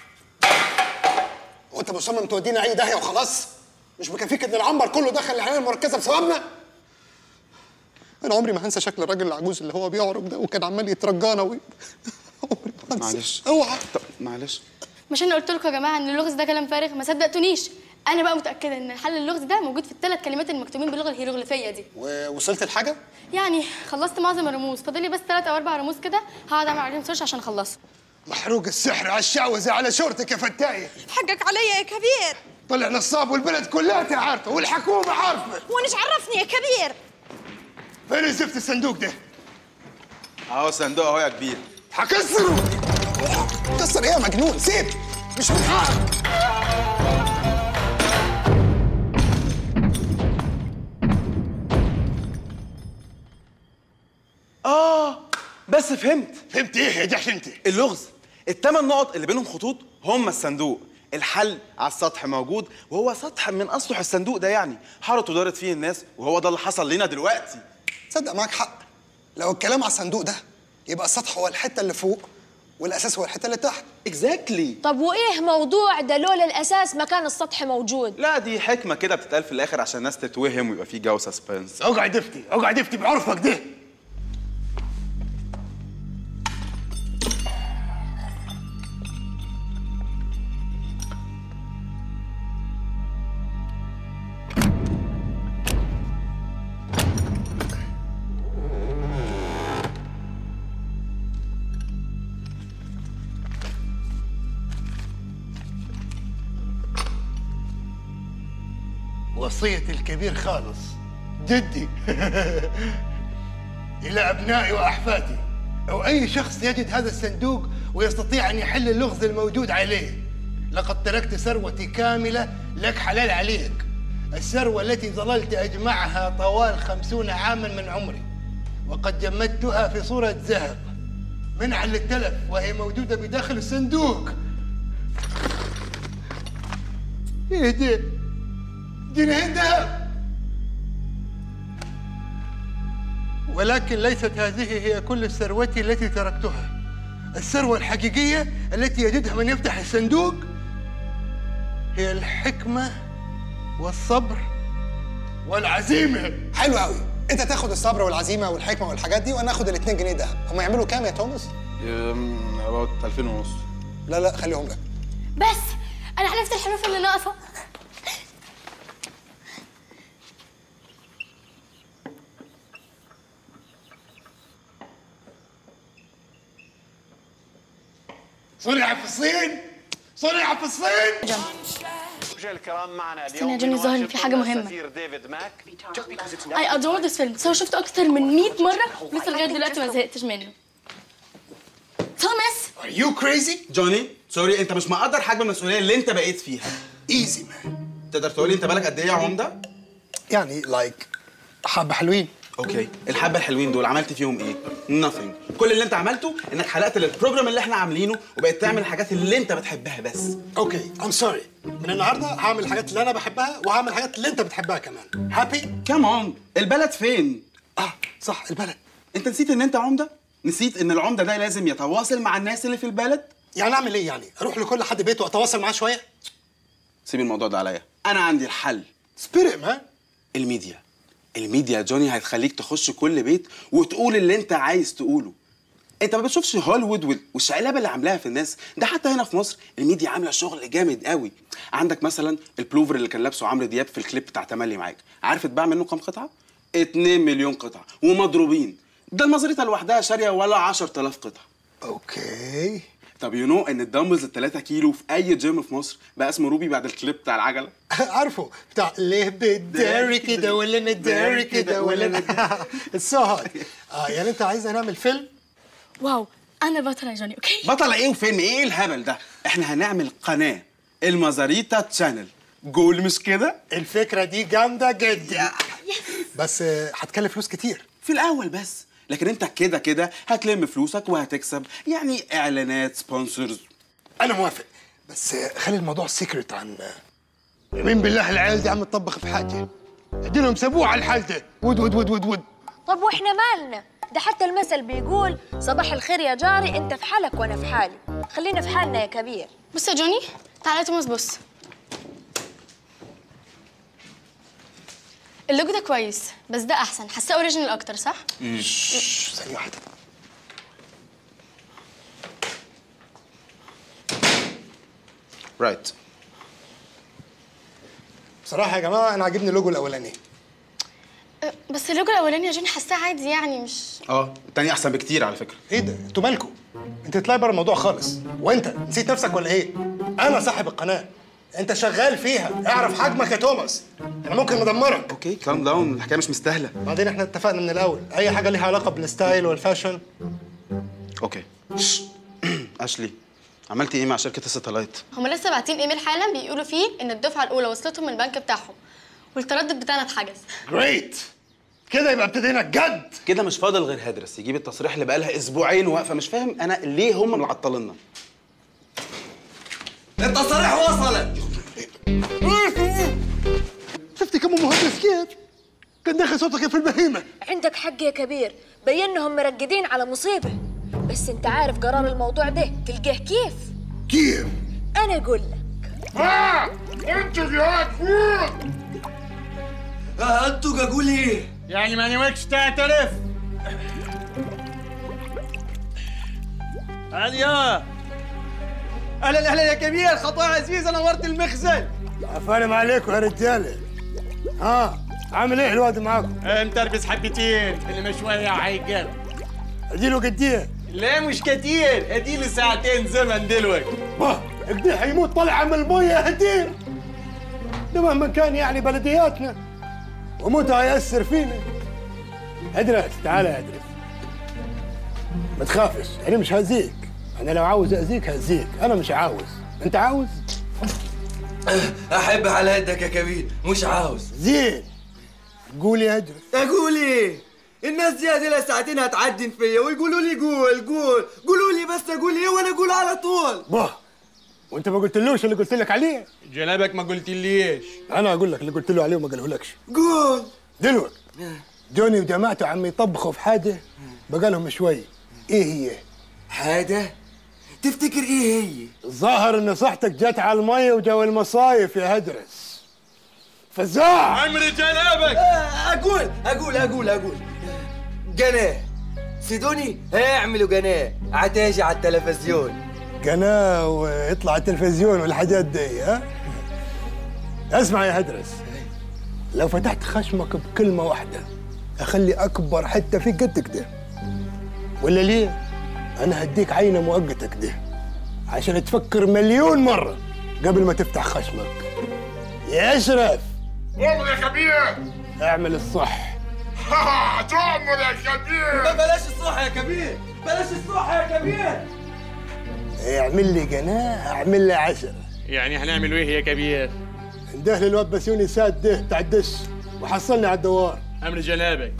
وانت مصمم تودينا اي داهيه وخلاص؟ مش مكفيك ان العنبر كله دخل العنايه المركزه بسببنا؟ انا عمري ما هنسى شكل الراجل العجوز اللي هو بيعرج ده وكان عمال يترجانا و... عمري ما هنسى. معلش اوعى. طب معلش. مش انا قلت لكم يا جماعه ان اللغز ده كلام فارغ؟ ما صدقتونيش. انا بقى متاكده ان حل اللغز ده موجود في الثلاث كلمات المكتوبين باللغه الهيروغليفيه دي. ووصلت لحاجه؟ يعني خلصت معظم الرموز، فاضل لي بس ثلاث او اربع رموز كده هقعد اعمل عليهم سيرش عشان اخلصهم. محروق السحر على الشعوذه على شورتك يا فتايه. حقك عليا يا كبير. طلع نصاب والبلد كلها عارفه والحكومه عارفه. ونش عرفني يا كبير؟ فين زفت الصندوق ده؟ اهو صندوق اهو يا كبير. هكسره. كسر ايه يا مجنون؟ سيب، مش من حقك. اه بس فهمت. فهمت ايه يا جحش انت؟ اللغز الثمان نقط اللي بينهم خطوط هم الصندوق، الحل على السطح موجود، وهو سطح من اسطح الصندوق ده، يعني حارت ودارت فيه الناس، وهو ده اللي حصل لنا دلوقتي. تصدق معاك حق، لو الكلام على الصندوق ده يبقى السطح هو الحته اللي فوق والاساس هو الحته اللي تحت. اكزاكتلي. طب وايه موضوع ده لولا الاساس ما كان السطح موجود؟ لا دي حكمه كده بتتقال في الاخر عشان الناس تتوهم ويبقى في جو سسبنس. اقعد افتي اقعد افتي بعرفك ده. وصية الكبير خالص جدي إلى أبنائي وأحفادي أو أي شخص يجد هذا الصندوق ويستطيع أن يحل اللغز الموجود عليه. لقد تركت ثروتي كاملة لك حلال عليك، الثروة التي ظللت أجمعها طوال خمسون عاما من عمري، وقد جمدتها في صورة ذهب منعا للتلف، وهي موجودة بداخل الصندوق. ايه ده؟ جنيه ذهب. ولكن ليست هذه هي كل ثروتي التي تركتها. الثروة الحقيقية التي يجدها من يفتح الصندوق هي الحكمة والصبر والعزيمة. حلو قوي. انت تاخد الصبر والعزيمه والحكمه والحاجات دي، وانا اخد الاتنين جنيه دهب. هم يعملوا كام يا توماس؟ اباوت ألفين ونص. لا لا خليهم لك. بس انا حلفت الحروف اللي ناقصه. صنع في الصين، صنع في الصين. مشاهدينا الكرام معنا اليوم استنى يا جوني، ظاهر ان في حاجه مهمه. ديفيد ماك. اي ادور ذس فيلم، سو شفته اكتر من مية مره ولسه لغايه دلوقتي ما زهقتش منه. توماس Are you crazy؟ جوني سوري، انت مش مقدر حجم المسؤوليه اللي انت بقيت فيها. ايزي مان. تقدر تقول لي انت بالك قد ايه يا عمده؟ يعني لايك حبه حلوين. اوكي، الحبه الحلوين دول عملت فيهم ايه؟ nothing. كل اللي انت عملته انك حلقت للبروجرام اللي احنا عاملينه وبقيت تعمل الحاجات اللي انت بتحبها بس. اوكي ام سوري، من النهارده هعمل الحاجات اللي انا بحبها وهعمل الحاجات اللي انت بتحبها كمان. هابي؟ كمان البلد فين؟ اه صح البلد. انت نسيت ان انت عمده؟ نسيت ان العمده ده لازم يتواصل مع الناس اللي في البلد؟ يعني اعمل ايه يعني؟ اروح لكل حد بيته واتواصل معاه شويه؟ سيب الموضوع ده عليا، انا عندي الحل. سبيريت مان. الميديا. الميديا يا جوني هتخليك تخش كل بيت وتقول اللي انت عايز تقوله. انت ما بتشوفش هوليوود والشقلبه اللي عاملاها في الناس ده؟ حتى هنا في مصر الميديا عامله شغل جامد قوي. عندك مثلا البلوفر اللي كان لابسه عمرو دياب في الكليب بتاع تملي معاك، عارف اتباع منه كام قطعه؟ اتنين مليون قطعه ومضروبين. ده المزريطه لوحدها شاريه ولا عشرة آلاف قطعه. اوكي. طب يو نو ان الدمبلز ال ثلاثة كيلو في اي جيم في مصر بقى اسمه روبي بعد الكليب بتاع العجله؟ عارفه بتاع ليه بتداري كده ولا نداري كده ولا السهر. اه يعني انت عايز نعمل فيلم؟ واو انا بطل يا جوني. اوكي بطل ايه وفيلم ايه الهبل ده؟ احنا هنعمل قناه المزاريتا تشانل. جول مش كده؟ الفكره دي جامده جدا بس هتكلف فلوس كتير في الاول بس، لكن انت كده كده هتلم فلوسك وهتكسب، يعني اعلانات سبونسرز. انا موافق بس خلي الموضوع سيكريت عن مين. بالله العيال دي عم تطبخ في حاجه، اديلهم سابوه على الحال ده. ود ود ود ود ود. طب واحنا مالنا؟ ده حتى المثل بيقول صباح الخير يا جاري، انت في حالك وانا في حالي، خلينا في حالنا يا كبير. بص يا جوني، تعالى يا توماس بص. اللوجو ده كويس بس ده احسن، حاساه اوريجينال اكتر صح؟ شش ثانيه واحده. رايت. بصراحه يا جماعه انا عاجبني اللوجو الاولاني. أه بس اللوجو الاولاني يا جوني حاساه عادي يعني مش. اه التاني احسن بكتير على فكره. ايه ده؟ انتوا مالكم؟ انت تطلعي بره الموضوع خالص. وانت نسيت نفسك ولا ايه؟ انا صاحب القناه، انت شغال فيها، اعرف حجمك يا توماس، انا ممكن ندمرك. اوكي كام داون، الحكايه مش مستاهله. بعدين احنا اتفقنا من الاول اي حاجه ليها علاقه بالستايل والفاشن. اوكي. اشلي عملتي ايه مع شركه الستلايت؟ هم لسه باعتين ايميل حالا بيقولوا فيه ان الدفعه الاولى وصلتهم من البنك بتاعهم والتردد بتاعنا اتحجز. جريت، كده يبقى ابتدينا الجد. كده مش فاضل غير هدرس يجيب التصريح اللي بقالها اسبوعين واقفه. مش فاهم انا ليه هم اللي معطليننا. التصاريح وصلت. شفتي كم مهندس كيف؟ كان داخل صوتك في البهيمة. عندك حق يا كبير، بينهم مرقدين على مصيبة، بس انت عارف قرار الموضوع ده تلقاه كيف؟ كيف؟ أنا أقول لك. ها انتوا يا فوق. انتوا اقول ايه؟ يعني ما نويتش تعترف؟ هادية اهلا اهلا يا كبير، خطوة عزيزة نورت المخزن. عفالم عليكم يا رجالة. ها عامل ايه الواد معاكم؟ متربس حبتين، اللي مش شوية هيقل. اديله قد ايه؟ لا مش كتير، اديله ساعتين زمن دلوقتي. ما قد ايه هيموت طالع من المية يا هدير. ده مهما كان يعني بلدياتنا وموتها يأثر فينا. ادرس تعال يا ادرس، ما تخافش انا مش هأذيك. انا لو عاوز اذيك هأذيك، انا مش عاوز. انت عاوز؟ احب على قدك يا كبير، مش عاوز. زين قول يا ادرس. اقول ايه؟ الناس دي هدي ساعتين هتعدن فيا ويقولوا لي قول قول، قولوا لي بس اقول ايه وانا اقول على طول. باه وانت ما قلتلوش اللي قلت لك عليه؟ جنابك ما قلتليش. انا اقول لك اللي قلت له عليه وما قالهولكش. قول. دلوقتي جوني وجماعته عم يطبخوا في حاجه بقالهم شوي. ايه هي؟ حاجه؟ تفتكر ايه هي؟ الظاهر ان صحتك جت على الميه وجو المصايف يا هدرس. فزاع عمري جنابك. اقول اقول اقول اقول قناه سيدوني هيعملوا قناه عتاجي على التلفزيون. قناه ويطلع التلفزيون والحاجات دي. ها اسمع يا هدرس، لو فتحت خشمك بكلمه واحده اخلي اكبر حته فيك قد كده، ولا ليه؟ انا هديك عينه مؤقته كده عشان تفكر مليون مره قبل ما تفتح خشمك. يا اشرف قوم يا كبير. اعمل الصح. تؤمر يا كبير. بلاش الصح يا كبير، بلاش الصح يا كبير. اعمل لي قناه اعمل لي عشرة. يعني هنعمل ايه يا كبير؟ انده للواد بسيوني ساد ده بتاع الدش وحصلني على الدوار. امر جنابك.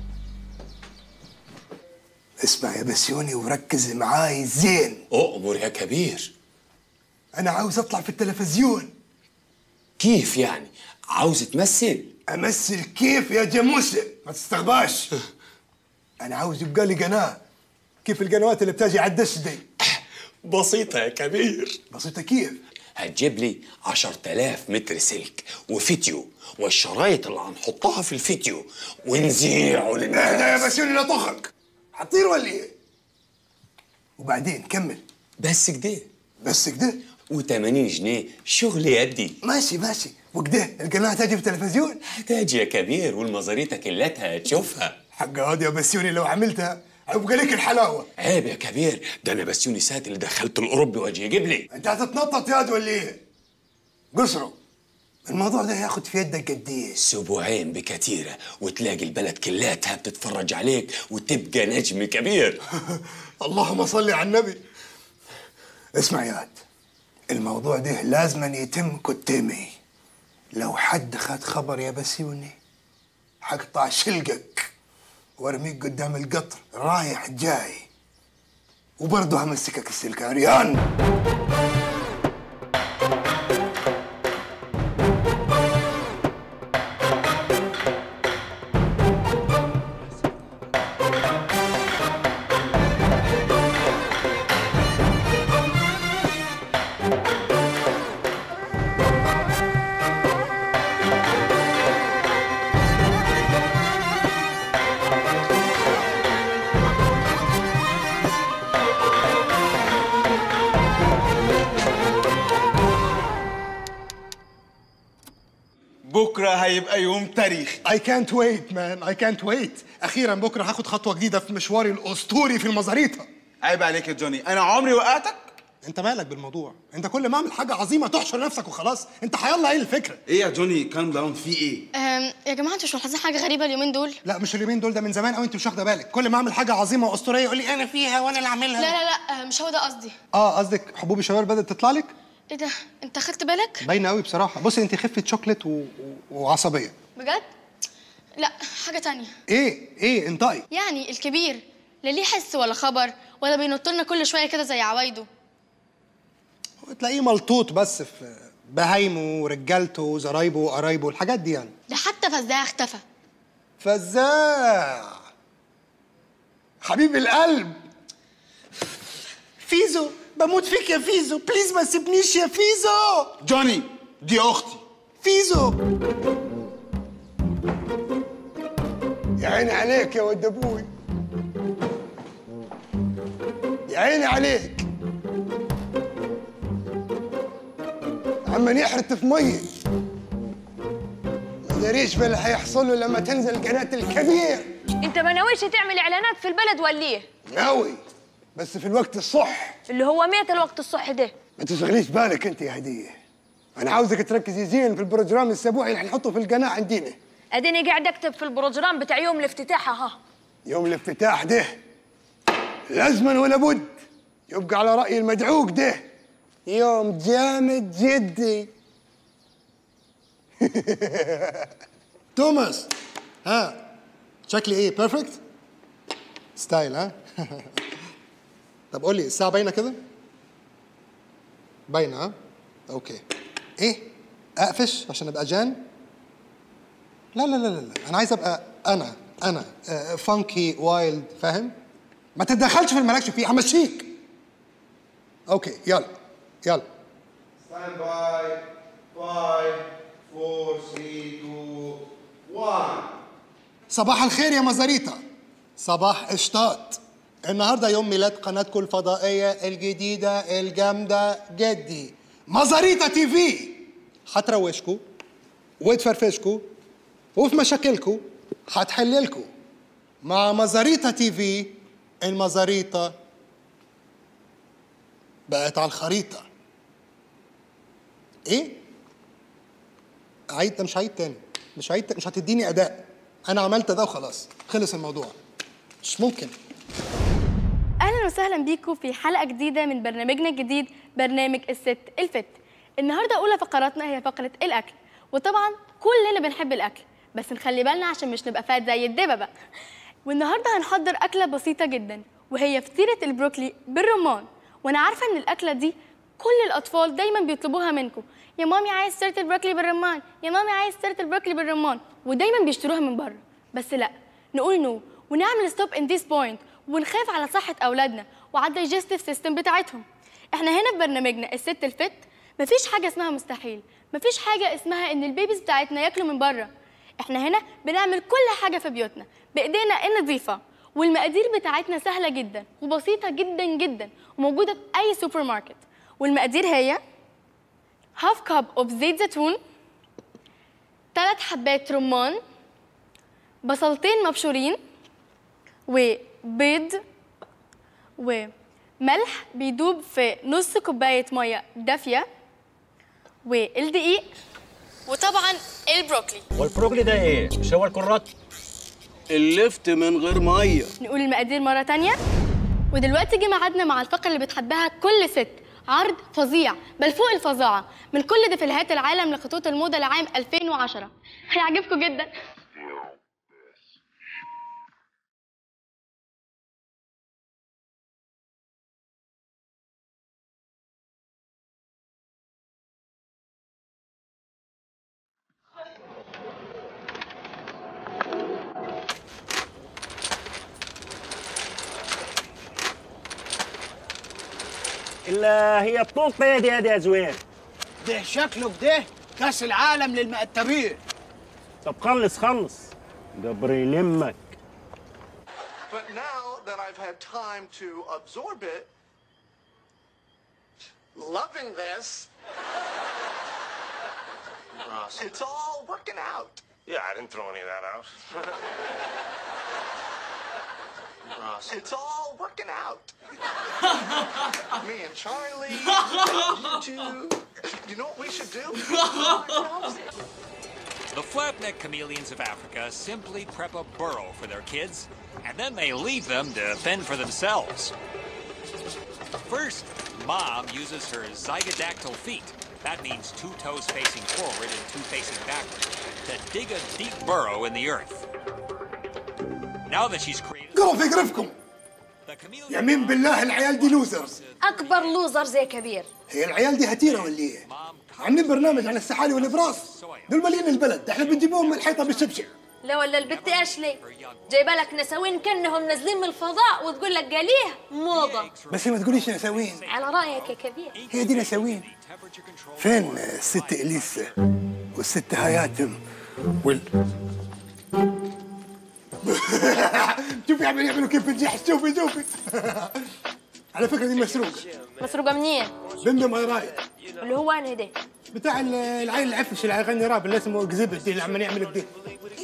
اسمع يا بسيوني وركز معاي زين. أؤمر يا كبير. انا عاوز اطلع في التلفزيون. كيف يعني؟ عاوز تمثل؟ امثل كيف يا جاموسه؟ ما تستغباش. انا عاوز يبقى لي قناه كيف القنوات اللي بتجي على الدش دي. بسيطة يا كبير. بسيطة كيف؟ هتجيب لي عشرة آلاف متر سلك وفيديو والشرايط اللي هنحطها في الفيديو ونذيعه للناس. اهدى يا بسيوني لا طخك، هتطير ولا ايه؟ وبعدين كمل. بس كده. بس كده؟ وثمانين جنيه شغل يدي. ماشي ماشي. وكده القناه هتجي في التلفزيون؟ هتجي يا كبير والمزاريطة كلتها هتشوفها. حق هادي يا بسيوني لو عملتها هيبقى لك الحلاوه. عيب يا كبير، ده انا بسيوني سات اللي دخلت الاوروبي واجي يجيب لي. انت هتتنطط ياد ولا ايه؟ قصروا الموضوع ده هياخد في يدك قد ايه؟ اسبوعين بكتيره وتلاقي البلد كلاتها بتتفرج عليك وتبقى نجم كبير. اللهم صل على النبي. اسمع ياد، الموضوع ده لازم يتم كتامي. لو حد خد خبر يا بسيوني حقطع شلقك وارميك قدام القطر رايح جاي، وبرضه همسكك السلك عريان. بكره هيبقى يوم تاريخي. I can't wait man I can't wait. أخيرا بكره هاخد خطوة جديدة في مشواري الأسطوري في المزاريطة. عيب عليك يا جوني، أنا عمري وقعتك؟ أنت مالك بالموضوع؟ أنت كل ما أعمل حاجة عظيمة تحشر نفسك وخلاص. أنت حيالله إيه الفكرة؟ إيه يا جوني كام داون في إيه؟ أم يا جماعة أنتوا مش ملاحظين حاجة غريبة اليومين دول؟ لا مش اليومين دول، ده من زمان قوي أنت مش واخدة بالك. كل ما أعمل حاجة عظيمة وأسطورية يقول لي أنا فيها وأنا اللي أعملها. لا لا لا مش هو ده قصدي. آه قصدك حبوب الشباب بدأت تطلع لك؟ إيه ده؟ أنت خدت بالك؟ باينة قوي بصراحة. بصي أنت خفة شوكليت و... و... وعصبية. بجد؟ لا حاجة تانية. إيه؟ إيه؟ انطقي. يعني الكبير لا ليه حس ولا خبر ولا بينط لنا كل شوية كده زي عوايده. تلاقيه ملطوط بس في بهايمه ورجالته وزرايبه وقرايبه والحاجات دي يعني. ده حتى فزاع اختفى. فزاع حبيب القلب. فيزو بموت فيك يا فيزو، بليز ما تسيبنيش يا فيزو. جوني دي اختي فيزو. يا عيني عليك يا ود ابوي، يا عيني عليك. عمال يحرت في ميه، ما داريش باللي هيحصل له لما تنزل قناة الكبير. انت ما ناويش تعمل اعلانات في البلد ولا ايه؟ ناوي بس في الوقت الصح. اللي هو ميت الوقت الصح ده. ما تشغليش بالك انت يا هديه، انا عاوزك تركزي زين في البروجرام الاسبوعي اللي هنحطه في القناه عندنا. اديني قاعد اكتب في البروجرام بتاع يوم الافتتاح. ها يوم الافتتاح ده لازما ولا بد يبقى على راي المدعوق ده يوم جامد جدي. توماس، ها شكلي ايه؟ بيرفكت؟ ستايل ها؟ طب قول لي الساعة باينة كده؟ باينة ها؟ اوكي. ايه؟ اقفش عشان ابقى جان؟ لا لا لا لا انا عايز ابقى انا انا فانكي وايلد، فاهم؟ ما تتدخلش في اللي مالكش فيه، همشيك. اوكي يلا يلا. ستاند باي. خمسة أربعة ثلاثة اثنين واحد. صباح الخير يا مزاريطة. صباح اشطاط. النهارده يوم ميلاد قناتكم الفضائية الجديدة الجامدة جدي مزاريطة تي في. هتروشكوا وتفرفشكوا وفي مشاكلكوا هتحللكوا مع مزاريطة تي في. المزاريطة بقت على الخريطة. ايه؟ عيد ده مش عيد تاني، مش عيد تاني. مش هتديني اداء. انا عملت ده وخلاص، خلص الموضوع. مش ممكن. اهلا وسهلا بيكم في حلقه جديده من برنامجنا الجديد برنامج الست الفت. النهارده اولى فقراتنا هي فقره الاكل، وطبعا كلنا بنحب الاكل بس نخلي بالنا عشان مش نبقى فات زي الدببه. والنهارده هنحضر اكله بسيطه جدا وهي فطيره البروكلي بالرمان. وانا عارفه ان الاكله دي كل الاطفال دايما بيطلبوها منكم، يا مامي عايز فطيره البروكلي بالرمان، يا مامي عايز فطيره البروكلي بالرمان، ودايما بيشتروها من بره. بس لا، نقول نو ونعمل ستوب ان ذيس بوينت ونخاف على صحه اولادنا وعلى الدايجستيف سيستم بتاعتهم. احنا هنا في برنامجنا الست الفت مفيش حاجه اسمها مستحيل، مفيش حاجه اسمها ان البيبيز بتاعتنا ياكلوا من بره. احنا هنا بنعمل كل حاجه في بيوتنا بايدينا النظيفه، والمقادير بتاعتنا سهله جدا وبسيطه جدا جدا وموجوده في اي سوبر ماركت. والمقادير هي هاف كاب اوف زيت زيتون، ثلاث حبات رمان، بصلتين مبشورين، وبيض، وملح بيدوب في نص كوبايه ميه دافيه، والدقيق، وطبعا البروكلي. والبروكلي ده ايه؟ مش هو الكرات؟ اللفت من غير ميه. نقول المقادير مره تانية. ودلوقتي جه ميعادنا مع الفقره اللي بتحبها كل ست، عرض فظيع بل فوق الفظاعه من كل ديفيلهات العالم لخطوط الموضه لعام ألفين وعشرة. هيعجبكم جدا. الا هي الطوطه يا دي يا زوير. ده شكله كده كاس العالم للمقتبين. طب خلص خلص قبر يلمك. But now that I've had time to absorb it, loving this, Ross. it's all working out. Yeah, I didn't throw any of that out. Ross. It's all working out. Me and Charlie, you two. You know what we should do? The flapneck chameleons of Africa simply prep a burrow for their kids, and then they leave them to fend for themselves. First, Mom uses her zygodactyl feet, that means two toes facing forward and two facing backward, to dig a deep burrow in the earth. Now that she's created... قروا في قرفكم. يمين بالله العيال دي لوزرز. اكبر لوزر زي كبير. هي العيال دي هتيره ولا ايه؟ عاملين برنامج عن السحالي والابراص. دول مالين البلد، احنا بنجيبوهم من الحيطه بالشبشب. لا ولا البت اشلي جايبه لك نساوين كانهم نازلين من الفضاء وتقول لك قاليه موضه. بس ما تقوليش نساوين. على رايك يا كبير. هي دي نساوين. فين الست اليسا والست هياتم وال شوفي عم يعملوا كيف الجحش. شوفي شوفي. على فكره دي مسروقه. مسروقه منين؟ بنت ماي رايت. اللي هو انا ده بتاع العيل العفش اللي يغني راب اللي اسمه اكزيبت اللي عمال يعمل كده.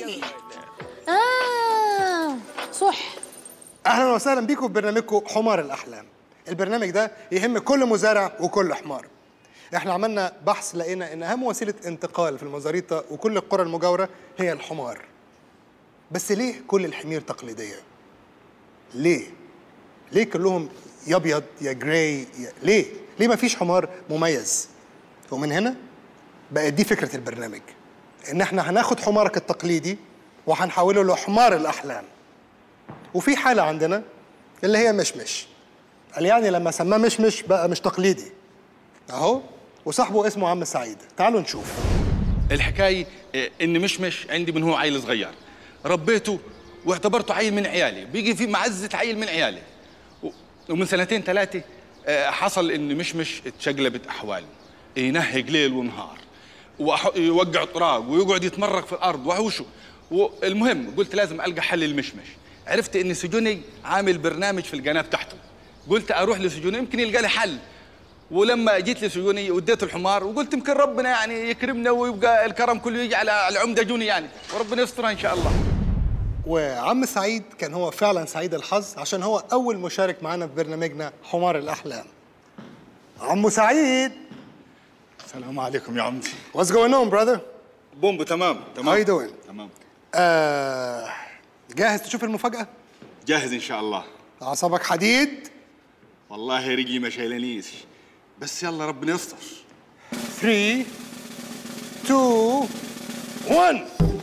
اه صح. اهلا وسهلا بيكم في برنامجكم حمار الاحلام. البرنامج ده يهم كل مزارع وكل حمار. احنا عملنا بحث لقينا ان اهم وسيله انتقال في المزاريطه وكل القرى المجاوره هي الحمار. بس ليه كل الحمير تقليديه؟ ليه؟ ليه كلهم يا ابيض يا جراي يا... ليه؟ ليه ما فيش حمار مميز؟ ومن هنا بقت دي فكره البرنامج، ان احنا هناخد حمارك التقليدي وهنحوله لحمار الاحلام. وفي حاله عندنا اللي هي مشمش. قال يعني لما سماه مشمش بقى مش تقليدي اهو، وصاحبه اسمه عم سعيد. تعالوا نشوف. الحكايه ان مشمش عندي من هو عيل صغير، ربيته واعتبرته عيل من عيالي، بيجي في معزه عيل من عيالي. ومن سنتين ثلاثه حصل ان مشمش اتشقلبت احواله، ينهج ليل ونهار ويوقع طراق ويقعد يتمرق في الارض وحوشه. والمهم قلت لازم القى حل المشمش. عرفت ان سجوني عامل برنامج في القناه بتاعته، قلت اروح لسجوني يمكن يلقى لي حل. ولما جيت لسجوني وديت الحمار وقلت يمكن ربنا يعني يكرمنا ويبقى الكرم كله يجي على العمده جوني يعني، وربنا يسترها ان شاء الله. وعم سعيد كان هو فعلا سعيد الحظ عشان هو اول مشارك معانا في برنامجنا حمار الاحلام. عمو سعيد. السلام عليكم يا عمتي. What's going on brother؟ بومبو تمام تمام. How you doing؟ تمام. آه جاهز تشوف المفاجأة؟ جاهز ان شاء الله. أعصابك حديد؟ والله رجلي ما شايلانيش، بس يلا ربنا يستر. ثلاثة اثنين واحد.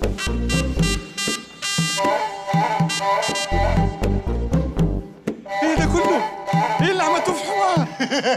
ايه ده كله؟ ايه اللي عملته في حمار؟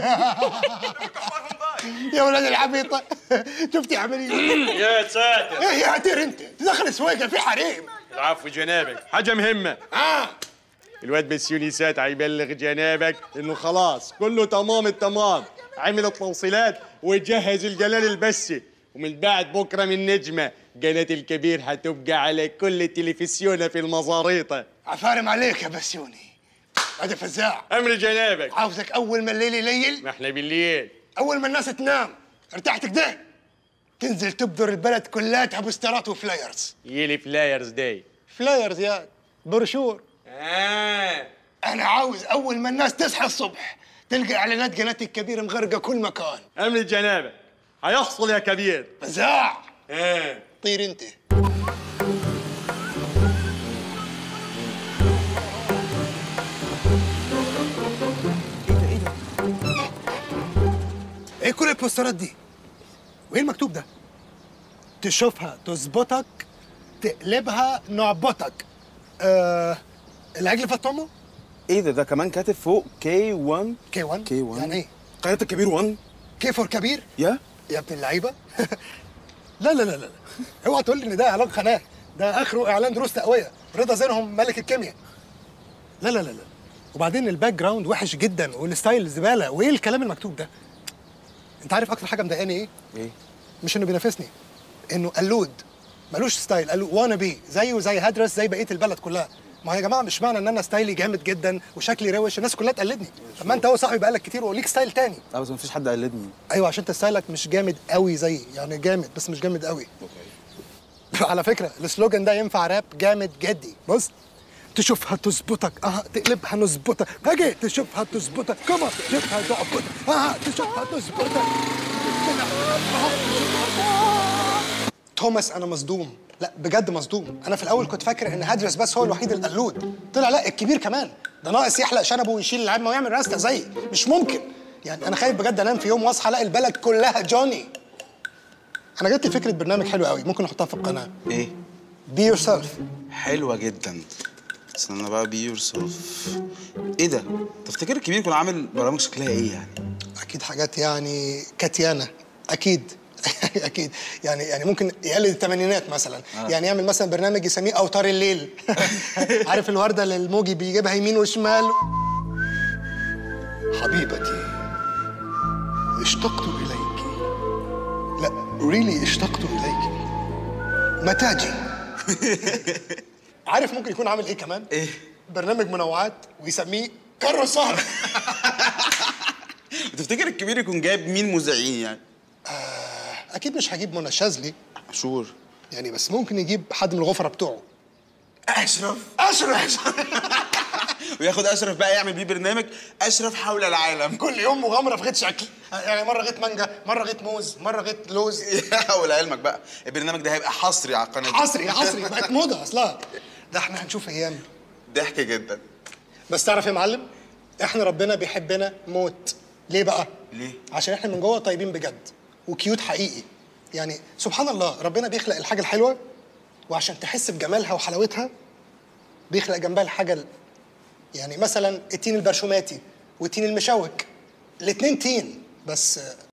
يا ولاد العبيطة، شفتي عملية؟ يا ساتر. ايه يا عتير انت؟ تدخل سويقة في حريم. العفو جنابك، حاجة مهمة. اه الواد بسيوني سات هيبلغ جنابك انه خلاص كله تمام التمام، عمل التوصيلات وجهز الجلال البسي، ومن بعد بكره من نجمه قناه الكبير هتبقى على كل تلفزيونه في المزاريطه. عفارم عليك يا بسيوني. هذا فزاع. امر جنابك. عاوزك اول ما الليل يليل، ما احنا بالليل، اول ما الناس تنام ارتحت كده تنزل تبدر البلد كلها بوسترات وفلايرز. يلي فلايرز داي؟ فلايرز يا بروشور. آه. انا عاوز اول ما الناس تصحى الصبح تلقى اعلانات قناه الكبير مغرقه كل مكان. امر جنابك. هيحصل يا كبير. فزاع. آه. طير انت. ايه كل البوسترات دي؟ وايه المكتوب ده؟ تشوفها تظبطك، تقلبها نعبطك. آه العجل فطمه؟ ايه ده؟ ده كمان كاتب فوق كي واحد. كي واحد؟ كي واحد يعني ايه؟ قناة الكبير واحد. كي فور كبير؟ يا يا ابن اللعيبه. لا لا لا لا اوعى تقول لي ان ده اعلان قناه، ده اخره اعلان دروس تقويه، رضا زينهم ملك الكيمياء. لا لا لا لا. وبعدين الباك جراوند وحش جدا والستايل زباله، وايه الكلام المكتوب ده؟ انت عارف اكتر حاجه مضايقاني ايه؟ ايه؟ مش انه بينافسني، انه قلود ملوش ستايل، قالوا وانا بي زيه زي هدرس زي بقيه البلد كلها. ما يا جماعه مش معنى ان انا ستايلي جامد جدا وشكلي روش الناس كلها تقلدني. طب ما انت هو صاحبي بقالك كتير وليك ستايل تاني. لا بس مفيش حد قلدني. ايوه عشان انت ستايلك مش جامد قوي زيي، يعني جامد بس مش جامد قوي. اوكي. على فكره السلوجان ده ينفع راب جامد جدي. بص، تشوفها تظبطك، اه تقلبها نظبطك، هاجي تشوفها تظبطك، كما تشوفها تعبطك، اه تشوفها تظبطك. توماس انا مصدوم، لا بجد مصدوم. انا في الاول كنت فاكر ان هدرس بس هو الوحيد القلود، طلع لا الكبير كمان، ده ناقص يحلق شنبه ويشيل العمه ويعمل راسته زيي. مش ممكن يعني. انا خايف بجد انام في يوم واصحى الاقي البلد كلها جوني. انا جات لي فكره برنامج حلو قوي ممكن نحطها في القناه. ايه؟ بي يور سيلف. حلوه جدا. استنى بقى، بي يور سيلف. ايه ده؟ تفتكر الكبير يكون عامل برامج شكلها ايه يعني؟ اكيد حاجات يعني كاتيانا، اكيد اكيد يعني يعني ممكن يقلد الثمانينات مثلا. آه. يعني يعمل مثلا برنامج يسميه اوتار الليل. عارف الورده اللي الموجي بيجيبها يمين وشمال. حبيبتي اشتقت اليك، لا ريلي اشتقت اليك، متى جي؟ عارف ممكن يكون عامل ايه كمان؟ ايه؟ برنامج منوعات ويسميه كرة سهرة. تفتكر الكبير يكون جايب مين مذيعين يعني؟ آه اكيد مش هجيب منى شاذلي. شور يعني، بس ممكن يجيب حد من الغفرة بتوعه. اشرف. اشرف. وياخد اشرف بقى يعمل بيه برنامج اشرف حول العالم. كل يوم مغامره في غيط شكل، يعني مره غيط مانجا، مره غيط موز، مره غيط لوز. ولعلمك بقى البرنامج ده هيبقى حصري على القناه. حصري حصري بقت موضه اصلا. ده احنا هنشوف ايام ضحك جدا. بس تعرف يا معلم، احنا ربنا بيحبنا موت. ليه بقى؟ ليه؟ عشان احنا من جوه طيبين بجد وكيوت حقيقي. يعني سبحان الله ربنا بيخلق الحاجه الحلوه، وعشان تحس بجمالها وحلاوتها بيخلق جنبها الحاجه ال... يعني مثلا التين البرشوماتي والتين المشوك، الاتنين تين بس